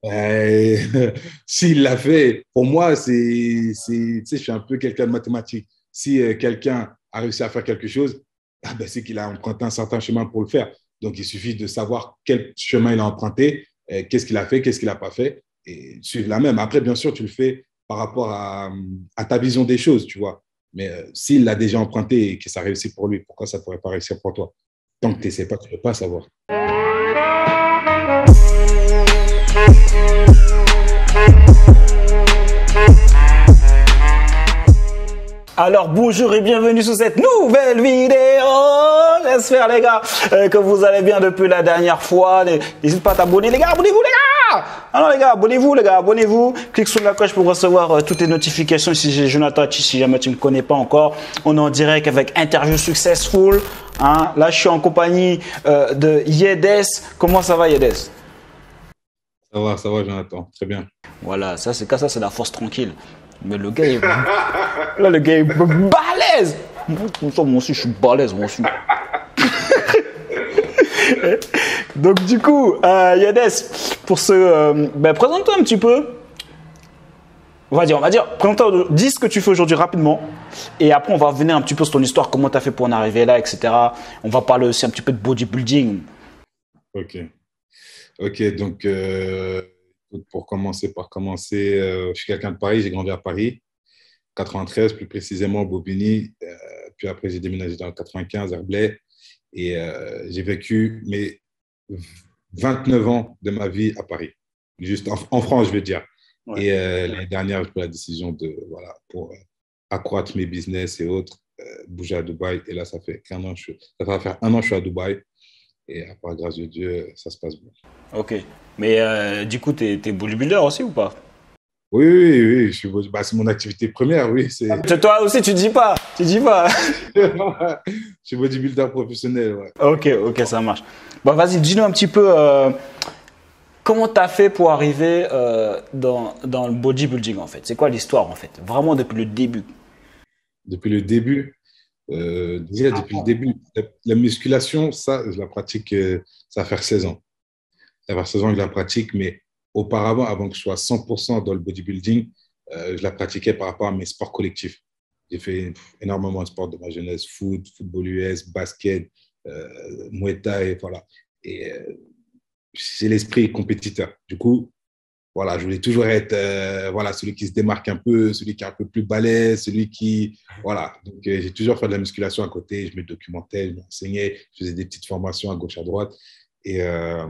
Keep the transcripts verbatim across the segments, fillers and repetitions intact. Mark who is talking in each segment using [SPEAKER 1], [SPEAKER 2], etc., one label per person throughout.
[SPEAKER 1] Euh, S'il l'a fait, pour moi, c'est, c'est, tu sais, je suis un peu quelqu'un de mathématique. Si euh, quelqu'un a réussi à faire quelque chose, ah ben, c'est qu'il a emprunté un certain chemin pour le faire. Donc, il suffit de savoir quel chemin il a emprunté, euh, qu'est-ce qu'il a fait, qu'est-ce qu'il n'a pas fait, et suivre la même. Après, bien sûr, tu le fais par rapport à, à ta vision des choses, tu vois. Mais euh, s'il l'a déjà emprunté et que ça réussit pour lui, pourquoi ça ne pourrait pas réussir pour toi? Tant que tu n'essaies pas, tu ne peux pas savoir.
[SPEAKER 2] Alors bonjour et bienvenue sur cette nouvelle vidéo. J'espère les gars euh, que vous allez bien depuis la dernière fois. N'hésite pas à t'abonner les gars, abonnez-vous les gars. Alors les gars, abonnez-vous les gars, abonnez-vous. Clique sur la cloche pour recevoir euh, toutes les notifications. Ici j'ai Jonathan, si jamais tu ne me connais pas encore, on est en direct avec Interview Successful. Hein? Là je suis en compagnie euh, de Yedes. Comment ça va Yedes?
[SPEAKER 1] Ça va, ça va Jonathan, très bien.
[SPEAKER 2] Voilà, ça c'est ça c'est la force tranquille. Mais le gars, il... là, le gars, il est balèze. Moi aussi, je suis balèze, moi aussi. Donc, du coup, euh, Yedes, pour ce... Euh, ben, présente-toi un petit peu. On va dire, on va dire, présente-toi, dis ce que tu fais aujourd'hui rapidement. Et après, on va revenir un petit peu sur ton histoire, comment tu as fait pour en arriver là, et cetera. On va parler aussi un petit peu de bodybuilding.
[SPEAKER 1] Ok. Ok, donc... Euh... Pour commencer, par commencer, euh, je suis quelqu'un de Paris, j'ai grandi à Paris, quatre-vingt-treize plus précisément au Bobigny, euh, puis après j'ai déménagé dans le quatre-vingt-quinze, Herblay, et euh, j'ai vécu mes vingt-neuf ans de ma vie à Paris, juste en, en France, je veux dire. Ouais. Et euh, l'année dernière, j'ai pris la décision de, voilà, pour euh, accroître mes business et autres, euh, bouger à Dubaï, et là, ça fait un an, je suis, ça va faire un an que je suis à Dubaï, et à part grâce de Dieu, ça se passe bien.
[SPEAKER 2] Ok. Mais euh, du coup, tu es bodybuilder aussi ou pas?
[SPEAKER 1] Oui, oui, oui. Je suis, bah, c'est mon activité première, oui. C'est...
[SPEAKER 2] Toi aussi, tu dis pas. Tu dis pas.
[SPEAKER 1] Je suis bodybuilder professionnel, ouais.
[SPEAKER 2] Ok, ok, ça marche. Bon, vas-y, dis-nous un petit peu euh, comment tu as fait pour arriver euh, dans, dans le bodybuilding, en fait. C'est quoi l'histoire, en fait? Vraiment depuis le début.
[SPEAKER 1] Depuis le début euh, déjà, ah, depuis bon. le début. La, la musculation, ça, je la pratique, euh, ça va faire seize ans. Ça va faire seize ans que je la pratique, mais auparavant, avant que je sois cent pour cent dans le bodybuilding, euh, je la pratiquais par rapport à mes sports collectifs. J'ai fait pff, énormément de sports de ma jeunesse, foot, football U S, basket, euh, Muay Thai, voilà. Et euh, c'est l'esprit compétiteur. Du coup, voilà, je voulais toujours être euh, voilà, celui qui se démarque un peu, celui qui est un peu plus balèze, celui qui… Voilà. Donc, euh, j'ai toujours fait de la musculation à côté. Je me documentais, je m'enseignais, je faisais des petites formations à gauche, à droite. Et… Euh,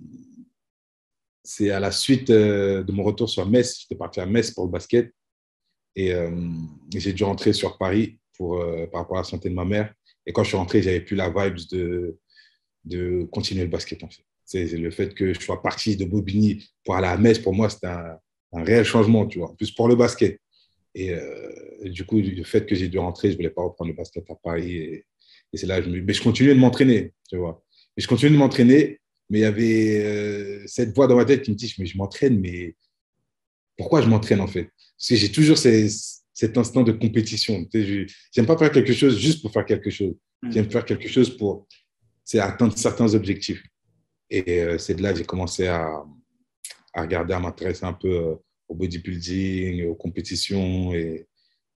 [SPEAKER 1] c'est à la suite euh, de mon retour sur Metz, j'étais parti à Metz pour le basket et euh, j'ai dû rentrer sur Paris pour, euh, par rapport à la santé de ma mère. Et quand je suis rentré, j'avais plus la vibe de, de continuer le basket. En fait. C'est, c'est le fait que je sois parti de Bobigny pour aller à Metz, pour moi, c'était un, un réel changement, tu vois, en plus pour le basket. Et, euh, et du coup, le fait que j'ai dû rentrer, je ne voulais pas reprendre le basket à Paris. Et, et c'est là que je me… Mais je continuais de m'entraîner, tu vois. Et je continuais de m'entraîner. Mais il y avait euh, cette voix dans ma tête qui me dit, mais je m'entraîne, mais pourquoi je m'entraîne en fait? Parce que j'ai toujours ces, cet instinct de compétition. Je n'aime pas faire quelque chose juste pour faire quelque chose. J'aime faire quelque chose pour atteindre certains objectifs. Et euh, c'est de là que j'ai commencé à, à regarder, à m'intéresser un peu euh, au bodybuilding, aux compétitions. Et,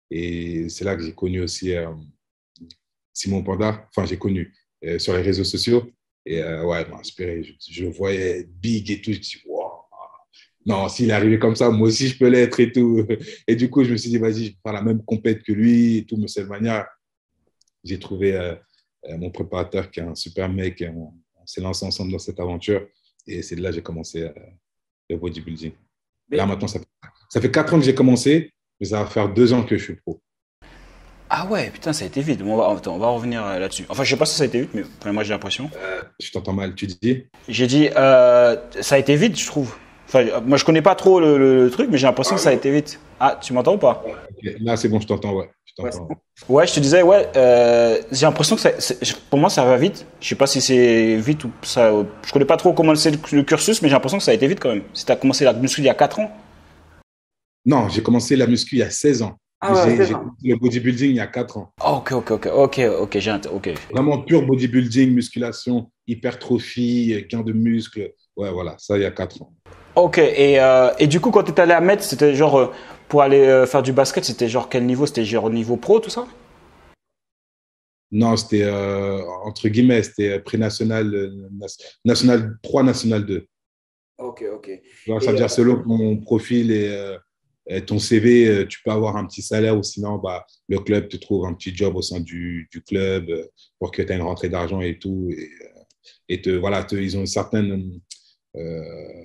[SPEAKER 1] et c'est là que j'ai connu aussi euh, Simon Panda. Enfin, j'ai connu euh, sur les réseaux sociaux. Et euh, ouais, m'a inspiré. Je, je le voyais big et tout. Je me suis dit, wow, non, s'il est arrivé comme ça, moi aussi, je peux l'être et tout. Et du coup, je me suis dit, vas-y, je vais faire la même compète que lui et tout. Mais c'est de manière, j'ai trouvé euh, euh, mon préparateur qui est un super mec. Et on, on s'est lancé ensemble dans cette aventure. Et c'est de là que j'ai commencé euh, le bodybuilding. Mais... Là, maintenant, ça fait, ça fait quatre ans que j'ai commencé, mais ça va faire deux ans que je suis pro.
[SPEAKER 2] Ah ouais, putain, ça a été vite. Bon, on, va, attends, on va revenir là-dessus. Enfin, je sais pas si ça a été vite, mais enfin, moi j'ai l'impression.
[SPEAKER 1] Euh, je t'entends mal, tu dis?
[SPEAKER 2] J'ai dit, euh, ça a été vite, je trouve. Enfin, moi je connais pas trop le, le, le truc, mais j'ai l'impression ah, que ça a été vite. Ah, tu m'entends ou pas?
[SPEAKER 1] Okay. Là, c'est bon, je t'entends, ouais. Je t'entends.
[SPEAKER 2] Ouais, bon. Ouais, je te disais, ouais, euh, j'ai l'impression que ça, pour moi ça va vite. Je sais pas si c'est vite ou ça. Je connais pas trop comment c'est le, le cursus, mais j'ai l'impression que ça a été vite quand même. Si tu as commencé la muscu il y a quatre ans?
[SPEAKER 1] Non, j'ai commencé la muscu il y a seize ans. Ah ouais, j'ai, j'ai commencé le bodybuilding il y a quatre ans.
[SPEAKER 2] Ok, ok, ok, ok, ok, j'ai un t- ok.
[SPEAKER 1] Vraiment pur bodybuilding, musculation, hypertrophie, gain de muscles. Ouais, voilà, ça il y a quatre ans.
[SPEAKER 2] Ok, et, euh, et du coup, quand tu es allé à Metz, c'était genre, euh, pour aller euh, faire du basket, c'était genre quel niveau? C'était genre niveau pro, tout ça?
[SPEAKER 1] Non, c'était euh, entre guillemets, c'était pré-national, euh, nas- national trois, national deux.
[SPEAKER 2] Ok, ok.
[SPEAKER 1] Alors, ça veut
[SPEAKER 2] Et,
[SPEAKER 1] dire
[SPEAKER 2] euh,
[SPEAKER 1] selon ton profil et, euh, et ton C V, euh, tu peux avoir un petit salaire ou sinon bah, le club te trouve un petit job au sein du, du club euh, pour que tu aies une rentrée d'argent et tout. Et, euh, et te, voilà, te- ils ont une certaine. euh,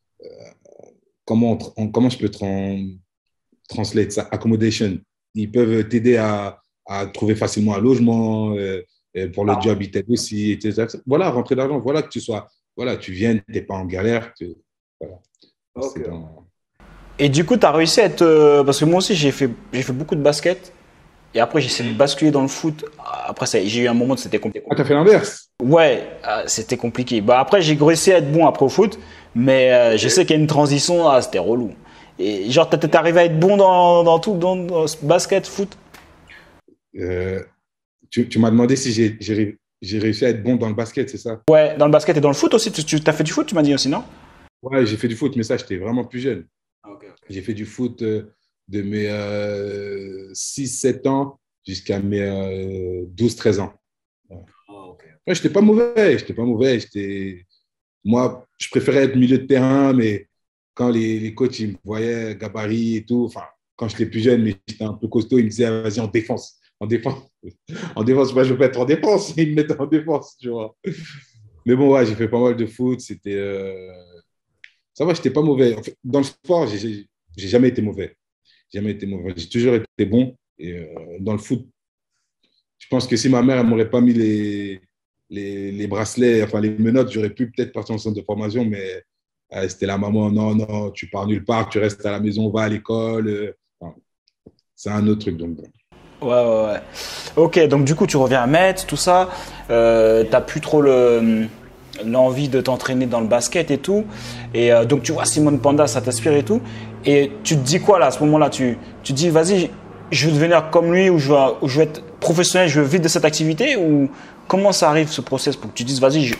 [SPEAKER 1] comment, on- comment je peux tran- translate ça? Accommodation. Ils peuvent t'aider à, à trouver facilement un logement. Euh, euh, pour le job, ils t'aident aussi. Et cetera. Voilà, rentrée d'argent. Voilà que tu sois. Voilà, tu viennes, tu n'es pas en galère. Tu- voilà.
[SPEAKER 2] Ok.
[SPEAKER 1] C'est dans.
[SPEAKER 2] et du coup, tu as réussi à être. euh, parce que moi aussi, j'ai fait, j'ai fait beaucoup de basket. Et après, j'ai essayé de basculer dans le foot. Après, ça- j'ai eu un moment où c'était compliqué.
[SPEAKER 1] Ah, tu as fait l'inverse.
[SPEAKER 2] Ouais, euh, c'était compliqué. Bah, après, j'ai réussi à être bon après au foot. Mais euh, je sais qu'il y a une transition. Ah, c'était relou. Et genre, t'es t'es arrivé à être bon dans, dans tout, dans, dans ce basket, foot?
[SPEAKER 1] Euh, tu, tu m'as demandé si j'ai j'ai ré- j'ai réussi à être bon dans le basket, c'est ça?
[SPEAKER 2] Ouais, dans le basket et dans le foot aussi. Tu, tu as fait du foot, tu m'as dit aussi, non?
[SPEAKER 1] Ouais, j'ai fait du foot, mais ça, j'étais vraiment plus jeune.
[SPEAKER 2] Ah, ok, ok.
[SPEAKER 1] J'ai fait du foot euh, de mes euh, six sept ans jusqu'à mes euh, douze treize ans. Ouais.
[SPEAKER 2] Ah, ok.
[SPEAKER 1] Ouais, j'étais pas mauvais, j'étais pas mauvais. J'étais... Moi, je préférais être milieu de terrain, mais quand les, les coachs ils me voyaient gabarit et tout, enfin, quand j'étais plus jeune, mais j'étais un peu costaud, ils me disaient, vas-y, en défense. En défense, en défense, moi, je veux pas être en défense. Ils me mettaient en défense, tu vois. Mais bon, ouais, j'ai fait pas mal de foot. C'était, euh, ça va, j'étais pas mauvais. En fait, dans le sport, j'ai j'ai- j'ai jamais été mauvais. J'ai jamais été mauvais. J'ai toujours été bon. Et euh, dans le foot, je pense que si ma mère ne m'aurait pas mis les, les, les bracelets, enfin les menottes, j'aurais pu peut-être partir en centre de formation, mais euh, c'était la maman, non, non, tu pars nulle part, tu restes à la maison, va à l'école. euh, enfin, c'est un autre truc. Donc, bon.
[SPEAKER 2] Ouais, ouais, ouais. Ok, donc du coup, tu reviens à Metz, tout ça. Euh, t'as plus trop le, l'envie de t'entraîner dans le basket et tout. Et euh, donc, tu vois, Simone Panda, ça t'inspire et tout. Et tu te dis quoi là, à ce moment-là? Tu, tu te dis, vas-y, je veux devenir comme lui ou je veux, ou je veux être professionnel, je veux vivre de cette activité? Ou comment ça arrive ce process pour que tu dises, vas-y, je...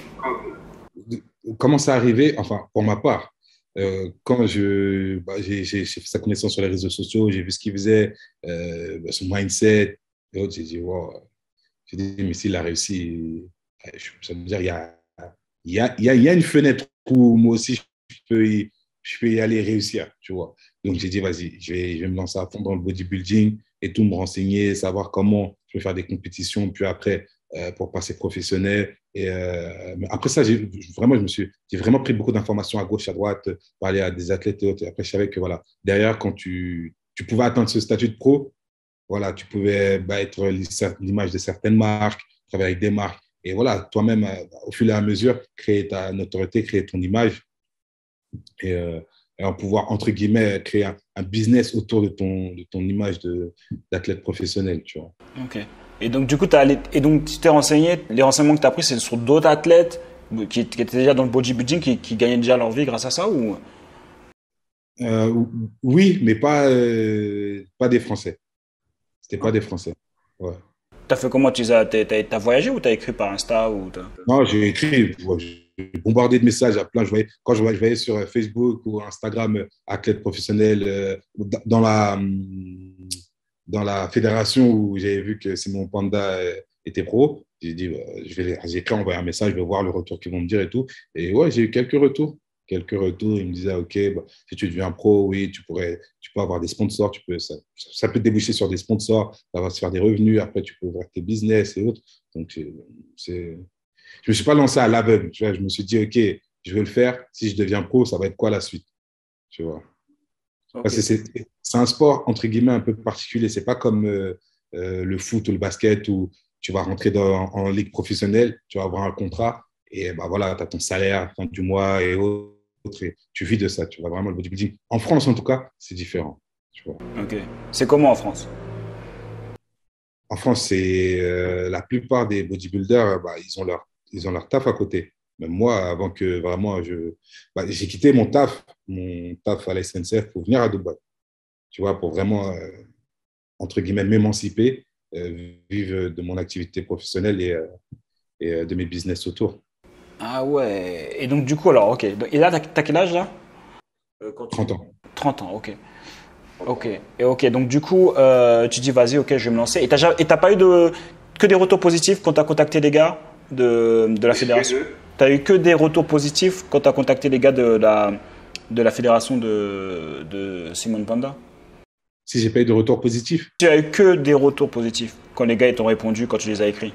[SPEAKER 1] Comment ça arrivé, enfin, pour ma part, euh, quand je, bah, j'ai, j'ai- j'ai fait sa connaissance sur les réseaux sociaux, j'ai vu ce qu'il faisait, euh, bah, son mindset, et autres, j'ai dit, wow, j'ai dit, mais s'il a réussi, euh, je- ça veut dire, il y a, il y a, il y a, il y a une fenêtre où moi aussi, je peux y, je peux y aller réussir, tu vois. Donc, j'ai dit, vas-y, je vais, je vais me lancer à fond dans le bodybuilding et tout, me renseigner, savoir comment je peux faire des compétitions, puis après, euh, pour passer professionnel. Et euh, mais après ça, j'ai, vraiment, je me suis, j'ai vraiment pris beaucoup d'informations à gauche, à droite, parler à des athlètes et autres. Et après, je savais que, voilà, derrière, quand tu, tu pouvais atteindre ce statut de pro, voilà, tu pouvais bah, être l'image de certaines marques, travailler avec des marques. Et voilà, toi-même, euh, au fur et à mesure, créer ta notoriété, créer ton image et, euh, et en pouvoir, entre guillemets, créer un, un business autour de ton, de ton image de, d'athlète professionnel, tu vois.
[SPEAKER 2] Ok. Et donc, du coup, t'as allé, et donc, tu t'es renseigné, les renseignements que tu as pris, c'est sur d'autres athlètes qui, qui étaient déjà dans le bodybuilding, qui, qui gagnaient déjà leur vie grâce à ça ou...
[SPEAKER 1] Euh, oui, mais pas, euh, pas des Français. C'était pas des Français. Ouais.
[SPEAKER 2] T'as fait comment? Tu as, t'as, t'as- t'as voyagé ou t'as écrit par Insta ou t'as-
[SPEAKER 1] Non, j'ai écrit, ouais, j'ai bombardé de messages à plein. Je voyais, quand je voyais, je voyais sur euh, Facebook ou Instagram, euh, athlète professionnel, euh, dans la, hum, dans la fédération où j'avais vu que Simon Panda euh, était pro, j'ai dit, bah, je vais, les- j'ai écrit, envoyer un message, je vais voir le retour qu'ils vont me dire et tout. Et ouais, j'ai eu quelques retours. Quelques retours. Ils me disaient, OK, bah, si tu deviens pro, oui, tu pourrais, tu peux avoir des sponsors, tu peux, ça, ça peut te déboucher sur des sponsors, ça va se faire des revenus. Après, tu peux ouvrir tes business et autres. Donc, c'est, c'est- je me suis pas lancé à l'aveugle. Tu vois, je me suis dit, OK, je vais le faire. Si je deviens pro, ça va être quoi la suite? Tu vois.
[SPEAKER 2] Ok.
[SPEAKER 1] Parce que c'est c'est un sport, entre guillemets, un peu particulier. C'est pas comme euh, euh, le foot ou le basket où tu vas rentrer dans, en ligue professionnelle, tu vas avoir un contrat et bah, voilà, tu as ton salaire à la fin du mois et autres. Et tu vis de ça. Tu vois vraiment le bodybuilding. En France, en tout cas, c'est différent. Tu vois.
[SPEAKER 2] Ok. C'est comment en France?
[SPEAKER 1] En France, c'est euh, la plupart des bodybuilders, bah, ils ont leur, ils ont leur taf à côté. Même moi, avant que vraiment je, bah, j'ai quitté mon taf, mon taf à la S N C F pour venir à Dubaï. Tu vois, pour vraiment, euh, entre guillemets, m'émanciper, euh, vivre de mon activité professionnelle et, euh, et euh, de mes business autour.
[SPEAKER 2] Ah ouais. Et donc, du coup, alors, ok. Et là, t'as t'as quel âge là? euh, quand tu...
[SPEAKER 1] trente ans.
[SPEAKER 2] trente ans, ok. Ok. Et ok, donc du coup, euh, tu dis, vas-y, ok, je vais me lancer. Et t'as ja- et t'as pas eu de, que des retours positifs quand t'as contacté les gars de, de la fédération? T'as eu que des retours positifs quand t'as contacté les gars de la, de la fédération de, de Simone Panda?
[SPEAKER 1] Si j'ai pas eu de retour positif,
[SPEAKER 2] Tu as eu que des retours positifs quand les gars ils t'ont répondu quand tu les as écrits.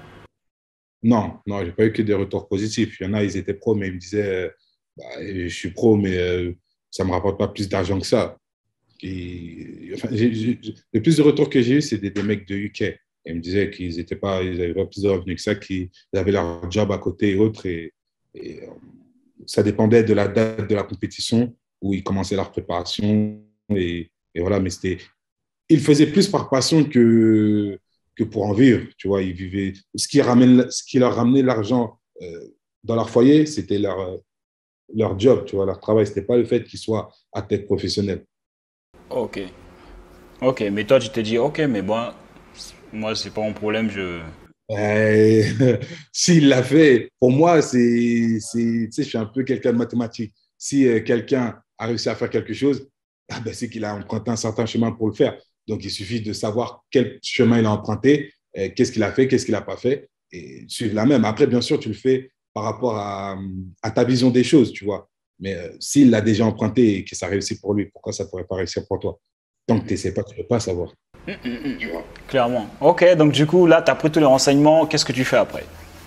[SPEAKER 1] non, non, j'ai pas eu que des retours positifs. Il y en a, ils étaient pros, mais ils me disaient, euh, bah, je suis pro, mais euh, ça me rapporte pas plus d'argent que ça. Et, enfin, j'ai- j'ai- le plus de retours que j'ai eu, c'est des, des mecs de U K. Et ils me disaient qu'ils étaient pas, ils avaient pas plus de revenus que ça, qu'ils avaient leur job à côté et autres. Et, et, euh, ça dépendait de la date de la compétition où ils commençaient leur préparation. Et, et voilà, mais c'était, ils faisaient plus par passion que, que pour en vivre. Tu vois, ils vivaient, ce qui, ramène, ce qui leur ramenait l'argent euh, dans leur foyer, c'était leur, leur job, tu vois, leur travail. C'était pas le fait qu'ils soient athlètes professionnels.
[SPEAKER 2] Ok. Ok, mais toi tu t'es dit, ok, mais bon, moi c'est pas mon problème, je...
[SPEAKER 1] Euh, S'il l'a fait, pour moi, c'est, c'est, tu sais, je suis un peu quelqu'un de mathématique. Si euh, quelqu'un a réussi à faire quelque chose, ah ben, c'est qu'il a emprunté un certain chemin pour le faire. Donc, il suffit de savoir quel chemin il a emprunté, euh, qu'est-ce qu'il a fait, qu'est-ce qu'il n'a pas fait, et suivre la même. Après, bien sûr, tu le fais par rapport à, à ta vision des choses, tu vois. Mais euh, s'il l'a déjà emprunté et que ça réussit pour lui, pourquoi ça ne pourrait pas réussir pour toi? Tant que tu n'essaies pas, tu ne peux pas savoir. Tu vois.
[SPEAKER 2] Clairement. Ok, donc du coup, là, tu as pris tous les renseignements. Qu'est-ce que tu fais après?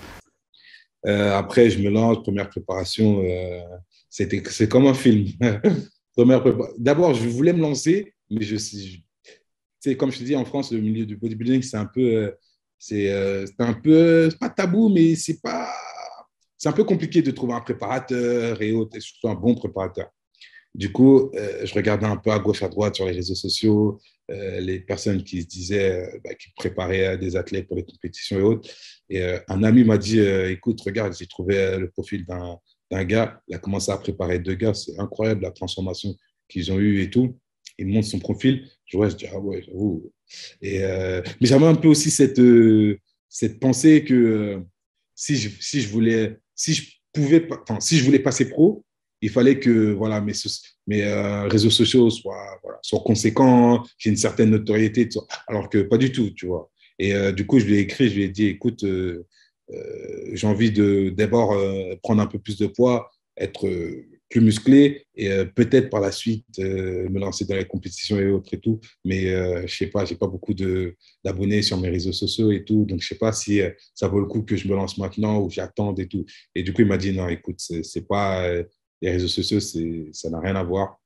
[SPEAKER 1] Euh, après, je me lance, première préparation, euh, c'était, c'est comme un film. Première prépa- D'abord, je voulais me lancer, mais je, je- c'est comme je te dis, en France, le milieu du bodybuilding, c'est un peu, euh, c'est, euh, c'est un peu, c'est pas tabou, mais c'est pas, c'est un peu compliqué de trouver un préparateur et autres, et surtout un bon préparateur. Du coup, euh, je regardais un peu à gauche, à droite sur les réseaux sociaux, euh, les personnes qui se disaient, euh, bah, qui préparaient euh, des athlètes pour les compétitions et autres. Et euh, un ami m'a dit, euh, écoute, regarde, j'ai trouvé euh, le profil d'un d'un gars. Il a commencé à préparer deux gars. C'est incroyable la transformation qu'ils ont eue et tout. Il me montre son profil. Je vois, je dis, ah ouais, j'avoue. Et, euh, mais j'avais un peu aussi cette, euh, cette pensée que euh, si, je, si je voulais, si je pouvais, enfin, si je voulais passer pro, il fallait que voilà, mes, mes euh, réseaux sociaux soient, voilà, soient conséquents, j'ai une certaine notoriété, alors que pas du tout, tu vois. Et euh, du coup, je lui ai écrit, je lui ai dit, écoute, euh, euh, j'ai envie de d'abord euh, prendre un peu plus de poids, être euh, plus musclé et euh, peut-être par la suite euh, me lancer dans les compétitions et autres et tout. Mais euh, je sais pas, j'ai pas beaucoup de d'abonnés sur mes réseaux sociaux et tout, donc je sais pas si euh, ça vaut le coup que je me lance maintenant ou j'attende et tout. Et du coup, il m'a dit non, écoute, c'est, c'est pas euh, les réseaux sociaux, c'est, ça n'a rien à voir.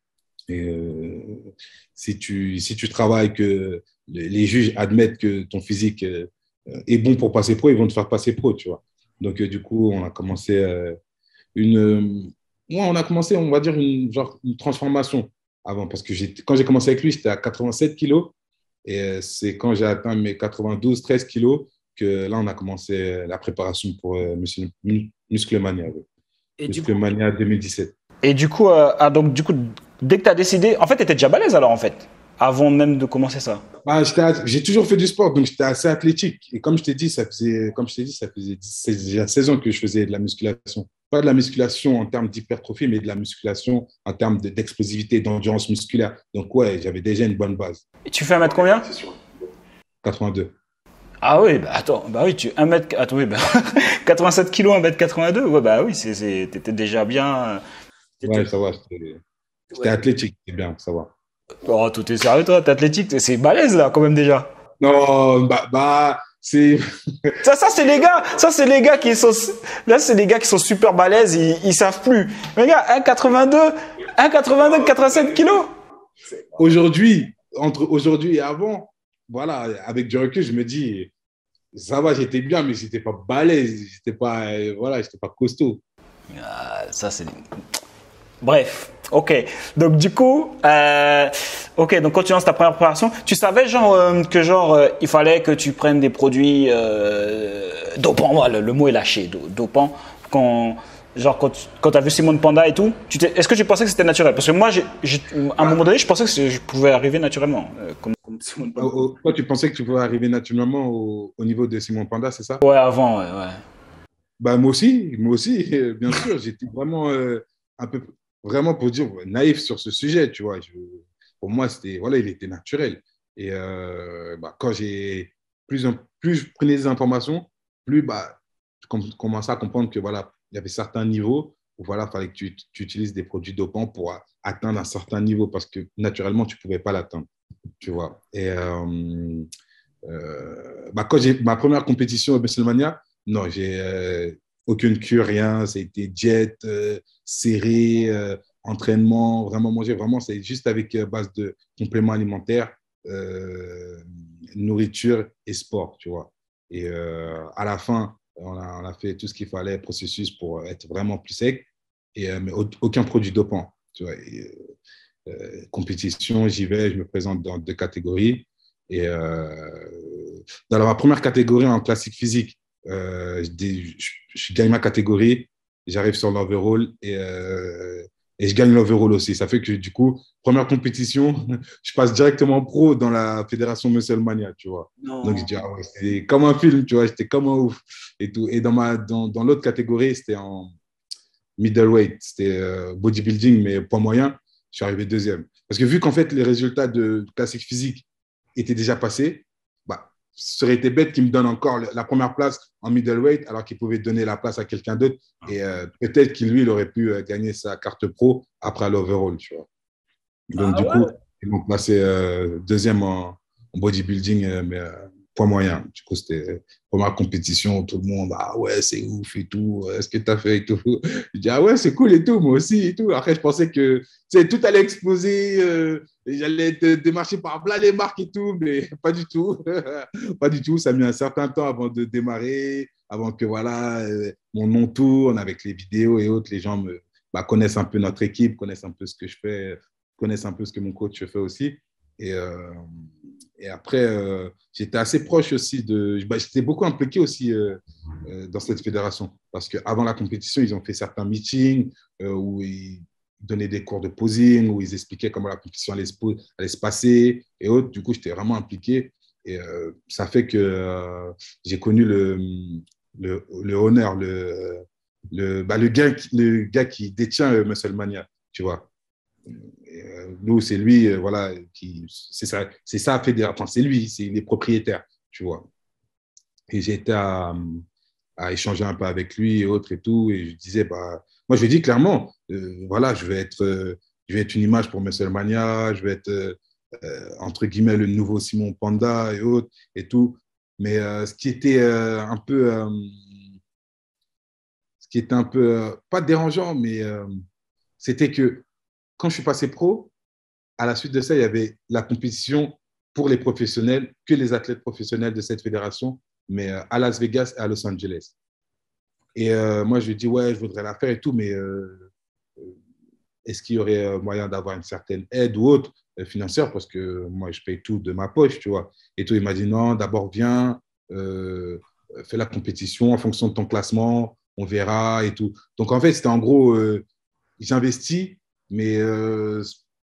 [SPEAKER 1] Et euh, si tu, si tu travailles, que les, les juges admettent que ton physique euh, est bon pour passer pro, ils vont te faire passer pro, tu vois. Donc, euh, du coup, on a commencé euh, une. Euh, ouais, on a commencé, on va dire, une, genre, une transformation avant. Parce que j'ai, quand j'ai commencé avec lui, j'étais à quatre-vingt-sept kilos. Et euh, c'est quand j'ai atteint mes quatre-vingt-douze, treize kilos que là, on a commencé euh, la préparation pour euh, Muscle- Musclemania. Ouais.
[SPEAKER 2] Et du coup,
[SPEAKER 1] Musclemania deux mille dix-sept.
[SPEAKER 2] et du coup, euh, ah, donc, du coup, dès que tu as décidé, en fait, tu étais déjà balèze alors, en fait, avant même de commencer ça.
[SPEAKER 1] Ah, j'étais- j'ai toujours fait du sport, donc j'étais assez athlétique. Et comme je t'ai dit, ça faisait, comme je t'ai dit, ça faisait dix- c'est déjà seize ans que je faisais de la musculation. Pas de la musculation en termes d'hypertrophie, mais de la musculation en termes de- d'explosivité, d'endurance musculaire. Donc, ouais, j'avais déjà une bonne base.
[SPEAKER 2] Et tu fais un mètre combien?
[SPEAKER 1] quatre-vingt-deux.
[SPEAKER 2] Ah oui, bah attends, bah oui, tu un mètre, attends, oui, bah, quatre-vingt-sept kilos, un mètre quatre-vingt-deux, ouais, bah oui, c'est, c'est, t'étais déjà bien. euh,
[SPEAKER 1] Ouais,
[SPEAKER 2] t'étais-
[SPEAKER 1] ça va. J'étais j'étais
[SPEAKER 2] ouais.
[SPEAKER 1] athlétique, c'est bien, ça va.
[SPEAKER 2] Oh, tout est sérieux, toi, t'es athlétique, c'est balèze là, quand même déjà.
[SPEAKER 1] Non, bah, bah c'est.
[SPEAKER 2] Ça, ça c'est les gars, ça c'est les gars qui sont, là c'est les gars qui sont super balèzes, ils, ils savent plus. Regarde, un quatre-vingt-deux, un quatre-vingt-deux, quatre-vingt-sept kilos.
[SPEAKER 1] Aujourd'hui, entre aujourd'hui et avant, voilà, avec du recul, je me dis, ça va, j'étais bien, mais j'étais pas balèze, j'étais pas, euh, voilà, j'étais pas costaud.
[SPEAKER 2] Ah, ça c'est, bref, ok. Donc du coup, euh, ok, donc quand tu lances ta première préparation, tu savais genre euh, que genre euh, il fallait que tu prennes des produits euh, dopants, voilà, le mot est lâché, do- dopants, quand genre quand tu quand t'as vu Simone Panda et tout, tu t'es- est-ce que tu pensais que c'était naturel? Parce que moi, j'ai, j'ai- à un moment donné, je pensais que c'est- je pouvais arriver naturellement, euh, comme, comme Simone
[SPEAKER 1] Au-
[SPEAKER 2] Panda.
[SPEAKER 1] au- Toi, tu pensais que tu pouvais arriver naturellement au, au niveau de Simon Panda, c'est ça?
[SPEAKER 2] Ouais, avant, ouais, ouais.
[SPEAKER 1] Bah, moi aussi, moi aussi, euh, bien sûr, j'étais vraiment euh, un peu. vraiment pour dire naïf sur ce sujet, tu vois. Je, pour moi, c'était, voilà, il était naturel. Et euh, bah, quand j'ai plus, plus je prenais des informations, plus bah, je com- commençais à comprendre que voilà, il y avait certains niveaux où voilà, il fallait que tu, tu utilises des produits dopants pour a- atteindre un certain niveau parce que naturellement, tu ne pouvais pas l'atteindre, tu vois. Et euh, euh, bah, quand j'ai ma première compétition au WrestleMania, non, j'ai euh, aucune cure, rien. Ça a été diète, euh, serré, euh, entraînement, vraiment manger. Vraiment, c'est juste avec euh, base de compléments alimentaires, euh, nourriture et sport, tu vois. Et euh, à la fin, on a, on a fait tout ce qu'il fallait, processus pour être vraiment plus sec, et, euh, mais au- aucun produit dopant, tu vois. Et, euh, euh, compétition, j'y vais, je me présente dans deux catégories. Et euh, dans ma première catégorie en classique physique, euh, je, je, je, gagne ma catégorie, j'arrive sur l'overall et, euh, et je gagne l'overall aussi. Ça fait que du coup, première compétition, je passe directement pro dans la fédération Musclemania, tu vois. Donc je dis, ah
[SPEAKER 2] Non.
[SPEAKER 1] ouais, c'est comme un film, tu vois, j'étais comme un ouf et tout. Et dans, ma, dans, dans l'autre catégorie, c'était en middleweight, c'était euh, bodybuilding, mais poids moyen, je suis arrivé deuxième. Parce que vu qu'en fait, les résultats de classique physique étaient déjà passés, bah, ça aurait été bête qu'il me donne encore la première place en middleweight alors qu'il pouvait donner la place à quelqu'un d'autre. Et euh, peut-être qu'il, lui, il aurait pu euh, gagner sa carte pro après l'overall, tu vois. Donc,
[SPEAKER 2] Ah
[SPEAKER 1] du coup,
[SPEAKER 2] ouais?
[SPEAKER 1] ils m'ont placé euh, deuxième en, en bodybuilding, euh, mais euh, poids moyen. Du coup, c'était la première compétition, tout le monde, ah ouais, c'est ouf et tout, est-ce que tu as fait et tout. Je dis, ah ouais, c'est cool et tout, moi aussi et tout. Après, je pensais que tout allait exploser, euh, et j'allais être démarché par plein les marques et tout, mais pas du tout. Pas du tout. Ça a mis un certain temps avant de démarrer, avant que voilà, euh, mon nom tourne avec les vidéos et autres, les gens me, bah, connaissent un peu notre équipe, connaissent un peu ce que je fais, connaissent un peu ce que mon coach fait aussi. Et, euh, et après, euh, j'étais assez proche aussi de. Bah, j'étais beaucoup impliqué aussi euh, euh, dans cette fédération. Parce qu'avant la compétition, ils ont fait certains meetings euh, où ils donnaient des cours de posing, où ils expliquaient comment la compétition allait se, allait se passer et autres. Du coup, j'étais vraiment impliqué. Et euh, ça fait que euh, j'ai connu le, le, le honneur, le, le, bah, le, gars, le gars qui détient euh, Musclemania, tu vois. Euh, nous, c'est lui, euh, voilà, qui, c'est ça, c'est ça, fédération, c'est lui, c'est les propriétaires, tu vois. Et j'ai été à, à, échanger un peu avec lui et autres et tout, et je disais, bah, moi, je lui ai dit clairement, euh, voilà, je vais être, euh, je vais être une image pour Musclemania, je vais être, euh, euh, entre guillemets, le nouveau Simon Panda et autres et tout. Mais euh, ce qui était euh, un peu, euh, ce qui était un peu, euh, pas dérangeant, mais euh, c'était que quand je suis passé pro, à la suite de ça, il y avait la compétition pour les professionnels, que les athlètes professionnels de cette fédération, mais euh, à Las Vegas et à Los Angeles. Et euh, moi, je lui ai dit, ouais, je voudrais la faire et tout, mais euh, est-ce qu'il y aurait euh, moyen d'avoir une certaine aide ou autre euh, financière? Parce que moi, je paye tout de ma poche, tu vois. Et tout, il m'a dit, non, d'abord, viens, euh, fais la compétition en fonction de ton classement, on verra et tout. Donc, en fait, c'était en gros, euh, j'investis, mais euh,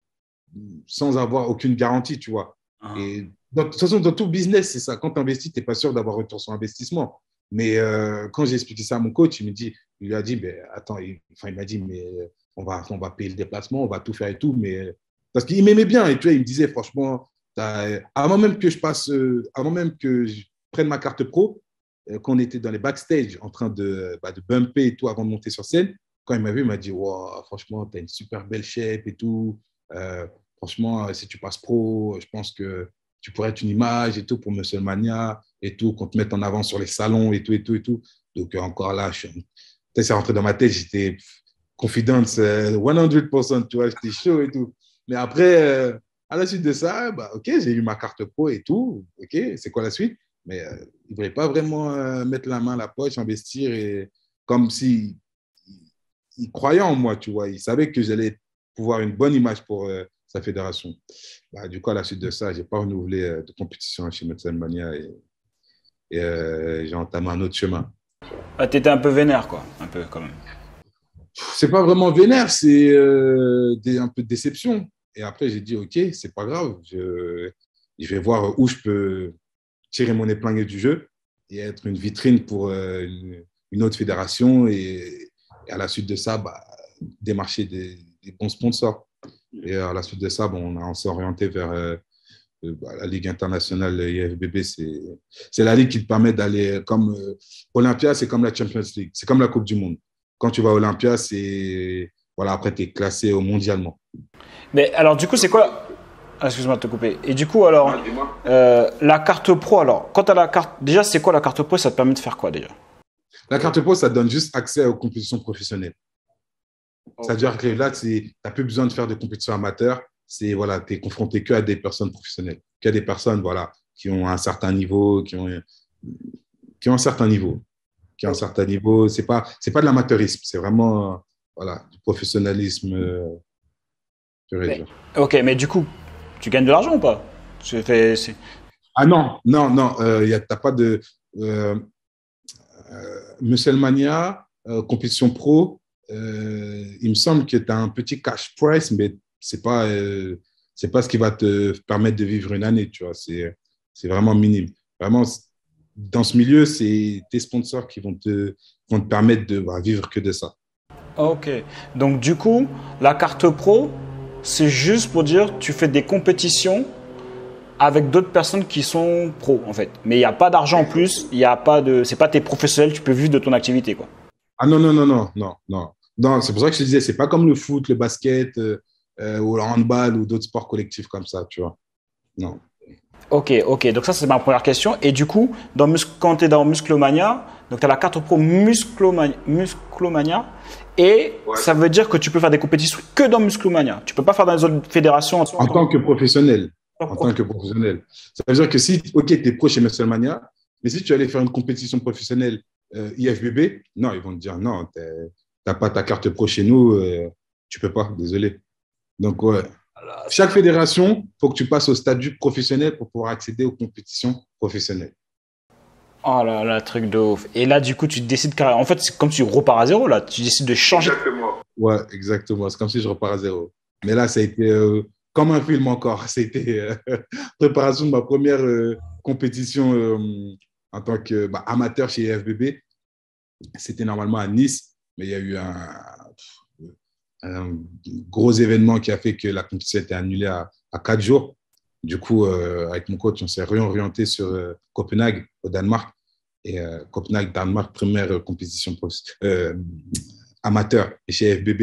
[SPEAKER 1] sans avoir aucune garantie, tu vois.
[SPEAKER 2] Ah.
[SPEAKER 1] Et de toute façon, dans tout business, c'est ça. Quand tu investis, tu n'es pas sûr d'avoir retour sur investissement. Mais euh, quand j'ai expliqué ça à mon coach, il me dit, il lui a dit, ben, attends, il, enfin, il m'a dit, mais on va, on va payer le déplacement, on va tout faire et tout. Mais parce qu'il m'aimait bien. Et tu vois, il me disait, franchement, avant même que je passe, euh, avant même que je prenne ma carte pro, euh, qu'on était dans les backstage en train de, bah, de bumper et tout avant de monter sur scène, quand il m'a vu, il m'a dit, wow, franchement, tu as une super belle shape et tout. Euh, franchement, si tu passes pro, je pense que tu pourrais être une image et tout pour Musclemania et tout, qu'on te mette en avant sur les salons et tout, et tout, et tout. Donc, euh, encore là, je suis... c'est rentré dans ma tête, j'étais confidence euh, cent pour cent, tu vois, j'étais chaud et tout. Mais après, euh, à la suite de ça, bah, ok, j'ai eu ma carte pro et tout, ok, c'est quoi la suite? Mais euh, il ne voulait pas vraiment euh, mettre la main à la poche, investir, et comme si il croyait en moi, tu vois, il savait que j'allais pouvoir une bonne image pour euh, sa fédération. Bah, du coup, à la suite de ça, je n'ai pas renouvelé euh, de compétition chez Metzelmania et, et euh, j'ai entamé un autre chemin.
[SPEAKER 2] Ah, t'étais un peu vénère, quoi. Un peu, quand même.
[SPEAKER 1] C'est pas vraiment vénère, c'est euh, des, un peu de déception. Et après, j'ai dit, OK, c'est pas grave, je, je vais voir où je peux tirer mon épingle du jeu et être une vitrine pour euh, une, une, autre fédération. Et, et, à la suite de ça, bah, démarcher des, des bons sponsors. Et à la suite de ça, bon, on, a, on s'est orienté vers euh, bah, la Ligue internationale I F B B. C'est, c'est la ligue qui te permet d'aller comme euh, Olympia, c'est comme la Champions League, c'est comme la Coupe du Monde. Quand tu vas à Olympia, c'est voilà, après tu es classé mondialement.
[SPEAKER 2] Mais alors du coup, c'est quoi? Ah, excuse-moi de te couper. Et du coup, alors, euh, la carte pro, alors, quand tu as la carte, déjà, c'est quoi la carte pro? Ça te permet de faire quoi déjà?
[SPEAKER 1] La carte pro, ça te donne juste accès aux compétitions professionnelles. C'est-à-dire que là, tu n'as plus besoin de faire de compétitions amateurs. C'est, voilà, tu es confronté que à des personnes professionnelles, qu'à des personnes voilà, qui ont un certain niveau, qui ont, qui ont un certain niveau. Qui ont un certain niveau. Ce n'est pas, c'est pas de l'amateurisme, c'est vraiment voilà, du professionnalisme. Euh,
[SPEAKER 2] mais, ok, mais du coup, tu gagnes de l'argent ou pas? C'est, c'est...
[SPEAKER 1] Ah non, non, non, tu euh, n'as pas de. Euh, euh, Musselmania, euh, compétition pro. Euh, il me semble que tu as un petit cash price, mais ce n'est pas, euh, c'est pas ce qui va te permettre de vivre une année. Tu vois. C'est, c'est vraiment minime. Vraiment, dans ce milieu, c'est tes sponsors qui vont te, vont te permettre de bah, vivre que de ça.
[SPEAKER 2] Ok. Donc, du coup, la carte pro, c'est juste pour dire tu fais des compétitions avec d'autres personnes qui sont pros, en fait. Mais il n'y a pas d'argent en plus, il y a pas de, c'est pas tes professionnels, tu peux vivre de ton activité, quoi.
[SPEAKER 1] Ah non, non, non, non, non, non. Non, c'est pour ça que je te disais, c'est pas comme le foot, le basket euh, euh, ou le handball ou d'autres sports collectifs comme ça, tu vois. Non.
[SPEAKER 2] Ok, ok. Donc ça, c'est ma première question. Et du coup, dans mus- quand tu es dans Musclomania, donc tu as la carte pro Musclomania, Musclomania et ouais. Ça veut dire que tu peux faire des compétitions que dans Musclomania. Tu peux pas faire dans les autres fédérations.
[SPEAKER 1] En, en tant que professionnel. En tant que professionnel. Ça veut dire que si, ok, tu es pro chez Musclomania, mais si tu allais faire une compétition professionnelle euh, I F B B, non, ils vont te dire non, tu n'as pas ta carte pro chez nous, euh, tu peux pas, désolé. Donc, ouais. Chaque fédération, il faut que tu passes au statut professionnel pour pouvoir accéder aux compétitions professionnelles.
[SPEAKER 2] Oh là là, truc de ouf. Et là, du coup, tu décides carrément. En fait, c'est comme si tu repars à zéro, là. Tu décides de changer.
[SPEAKER 1] Exactement. Ouais, exactement. C'est comme si je repars à zéro. Mais là, ça a été euh, comme un film encore. C'était euh, préparation de ma première euh, compétition euh, en tant qu'amateur bah, chez F B B. C'était normalement à Nice, mais il y a eu un, un gros événement qui a fait que la compétition a été annulée à, à quatre jours. Du coup, euh, avec mon coach, on s'est réorienté sur euh, Copenhague, au Danemark. Et euh, Copenhague, Danemark, première compétition euh, amateur. Et chez F B B,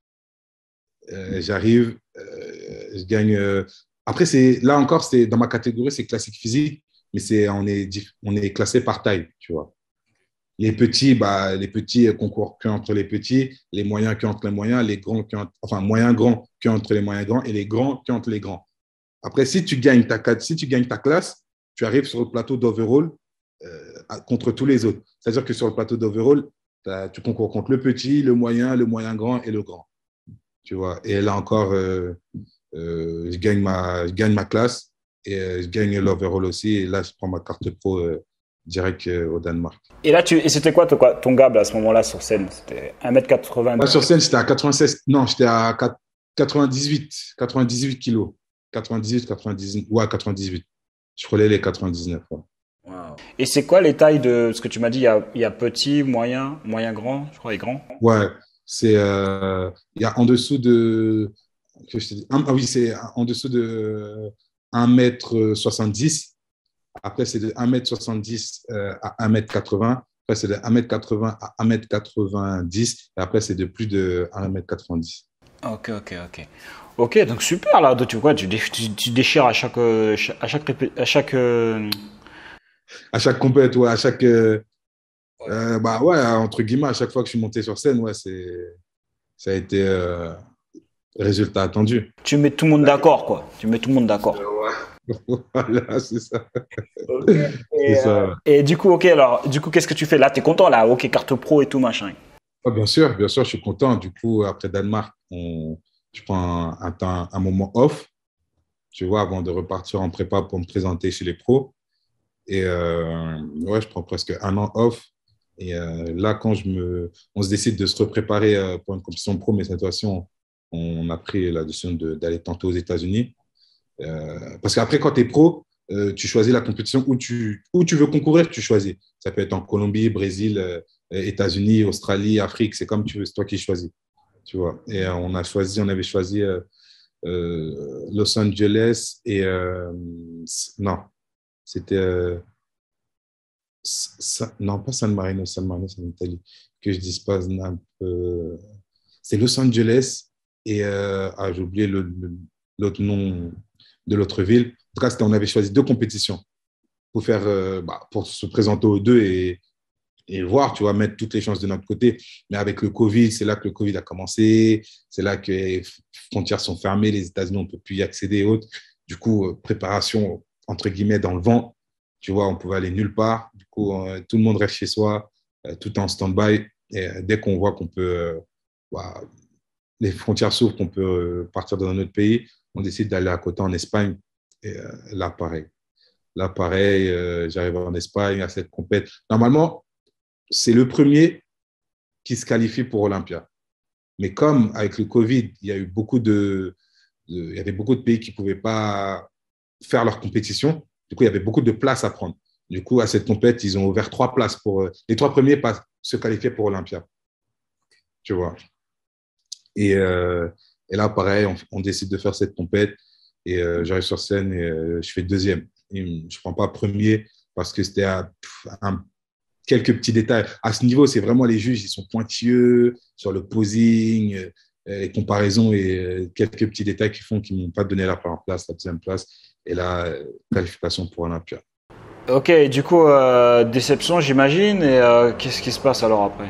[SPEAKER 1] euh, j'arrive, euh, je gagne. Euh... Après, c'est, là encore, c'est, dans ma catégorie, c'est classique physique, mais c'est, on, est, on est classé par taille, tu vois. Les petits, bah, les petits concourent qu'entre les petits, les moyens qu'entre les moyens, les grands qu'entre, enfin, moyens grands qu'entre les moyens grands et les grands qu'entre les grands. Après, si tu gagnes ta, si tu gagnes ta classe, tu arrives sur le plateau d'overall euh, contre tous les autres. C'est-à-dire que sur le plateau d'overall, tu concours contre le petit, le moyen, le moyen grand et le grand. Tu vois. Et là encore, euh, euh, je, gagne ma, je gagne ma classe et euh, je gagne l'overall aussi. Et là, je prends ma carte pro euh, direct euh, au Danemark.
[SPEAKER 2] Et là, tu, et c'était quoi ton, ton gab à ce moment-là sur scène? C'était un mètre quatre-vingt?
[SPEAKER 1] Là, sur scène, j'étais à quatre-vingt-seize. Non, j'étais à quatre-vingt-dix-huit. quatre-vingt-dix-huit kilos. quatre-vingt-dix-huit, quatre-vingt-dix-neuf. Ouais, quatre-vingt-dix-huit. Je frôlais les quatre-vingt-dix-neuf. Ouais.
[SPEAKER 2] Wow. Et c'est quoi les tailles de ce que tu m'as dit? Il y a, il y a petit, moyen, moyen grand, je crois, et grand.
[SPEAKER 1] Ouais, c'est euh, il y a en dessous de que je te dis, ah oui, c'est en dessous de un mètre soixante-dix. Après, c'est de un mètre soixante-dix euh, à un mètre quatre-vingts. Après, c'est de un mètre quatre-vingts à un mètre quatre-vingt-dix. Et après, c'est de plus de un mètre quatre-vingt-dix.
[SPEAKER 2] Ok, ok, ok. Ok, donc super là. Tu vois, tu, tu, tu déchires à chaque, à chaque, à chaque. Euh...
[SPEAKER 1] À chaque compète, ouais, à chaque. Euh, ouais. Euh, bah ouais, entre guillemets, à chaque fois que je suis monté sur scène, ouais, c'est, ça a été euh, résultat attendu.
[SPEAKER 2] Tu mets tout le monde d'accord, quoi. Tu mets tout le monde d'accord.
[SPEAKER 1] Ouais. Voilà, c'est ça.
[SPEAKER 2] Okay. Et, c'est ça. Euh, et du coup, ok, alors, du coup, qu'est-ce que tu fais là? T'es content là? Ok, carte pro et tout machin.
[SPEAKER 1] Ah, bien sûr, bien sûr, je suis content. Du coup, après Danemark, on, je prends un, un, un moment off, tu vois, avant de repartir en prépa pour me présenter chez les pros. Et euh, ouais, je prends presque un an off. Et euh, là, quand je me, on se décide de se repréparer euh, pour une compétition pro, mais cette fois-ci, on, on a pris la décision de, d'aller tenter aux États-Unis. Euh, parce qu'après, quand tu es pro, euh, tu choisis la compétition où tu, où tu veux concourir, tu choisis. Ça peut être en Colombie, Brésil, euh, États-Unis, Australie, Afrique, c'est comme tu veux, c'est toi qui choisis. tu vois. Et euh, on a choisi, on avait choisi euh, euh, Los Angeles et euh, non, c'était euh, Sa- non, pas San Marino, San Marino, c'est en Italie. Que je dise pas un peu. C'est Los Angeles et euh, ah, j'ai oublié le- le- l'autre nom de l'autre ville. En tout cas, c'était- on avait choisi deux compétitions pour faire, euh, bah, pour se présenter aux deux et, et voir, tu vois, mettre toutes les chances de notre côté. Mais avec le Covid, c'est là que le Covid a commencé. C'est là que les frontières sont fermées. Les États-Unis, on ne peut plus y accéder et autres. Du coup, euh, préparation, entre guillemets, dans le vent. Tu vois, on pouvait aller nulle part. Du coup, euh, tout le monde reste chez soi, euh, tout est en stand-by. Et euh, dès qu'on voit qu'on peut, euh, bah, les frontières s'ouvrent, qu'on peut euh, partir dans un autre pays, on décide d'aller à côté en Espagne. Et euh, là, pareil. Là, pareil, euh, j'arrive en Espagne à cette compète. Normalement, c'est le premier qui se qualifie pour Olympia. Mais comme avec le Covid, il y a eu beaucoup de, de il y avait beaucoup de pays qui ne pouvaient pas faire leur compétition. Du coup, il y avait beaucoup de places à prendre. Du coup, à cette compète, ils ont ouvert trois places pour euh, les trois premiers pas se qualifier pour Olympia. Tu vois. Et, euh, et là, pareil, on, on, décide de faire cette compète et euh, j'arrive sur scène et euh, je fais deuxième. Et je ne prends pas premier parce que c'était un, un quelques petits détails. À ce niveau, c'est vraiment les juges, ils sont pointilleux sur le posing, euh, les comparaisons et euh, quelques petits détails qui font qu'ils ne m'ont pas donné la première place, la deuxième place. Et là, euh, qualification pour Olympia.
[SPEAKER 2] Ok, du coup, euh, déception, j'imagine. Et euh, qu'est-ce qui se passe alors après?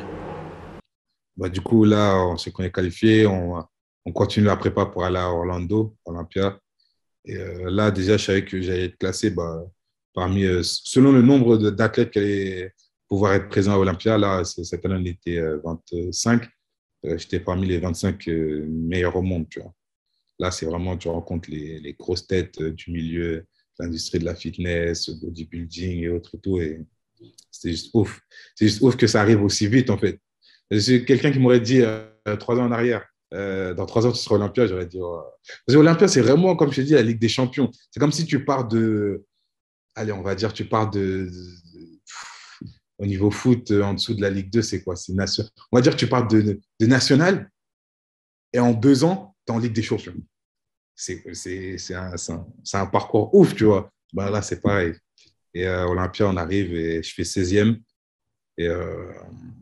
[SPEAKER 1] Bah, du coup, là, on sait qu'on est qualifié, on, on continue la prépa pour aller à Orlando, Olympia. Et euh, là, déjà, je savais que j'allais être classé bah, parmi, euh, selon le nombre d'athlètes qui allaient pouvoir être présents à Olympia. Là, cette année, on était euh, vingt-cinq. Euh, j'étais parmi les vingt-cinq euh, meilleurs au monde, tu vois. Là, c'est vraiment, tu rencontres les, les grosses têtes euh, du milieu, de l'industrie de la fitness, bodybuilding et autres et tout. Et c'est juste ouf. C'est juste ouf que ça arrive aussi vite, en fait. C'est quelqu'un qui m'aurait dit euh, trois ans en arrière, euh, dans trois ans, tu seras Olympia, j'aurais dit. Oh. Parce que Olympia, c'est vraiment, comme je te dis, la Ligue des Champions. C'est comme si tu pars de. Allez, on va dire, tu pars de. de au niveau foot, euh, en dessous de la Ligue deux, c'est quoi? C'est nation... On va dire que tu pars de, de national et en deux ans, tu es en Ligue des Champions. C'est, c'est, c'est, un, c'est, un, c'est un parcours ouf, tu vois. Ben là, c'est pareil. Et euh, Olympia, on arrive et je fais seizième. Et euh,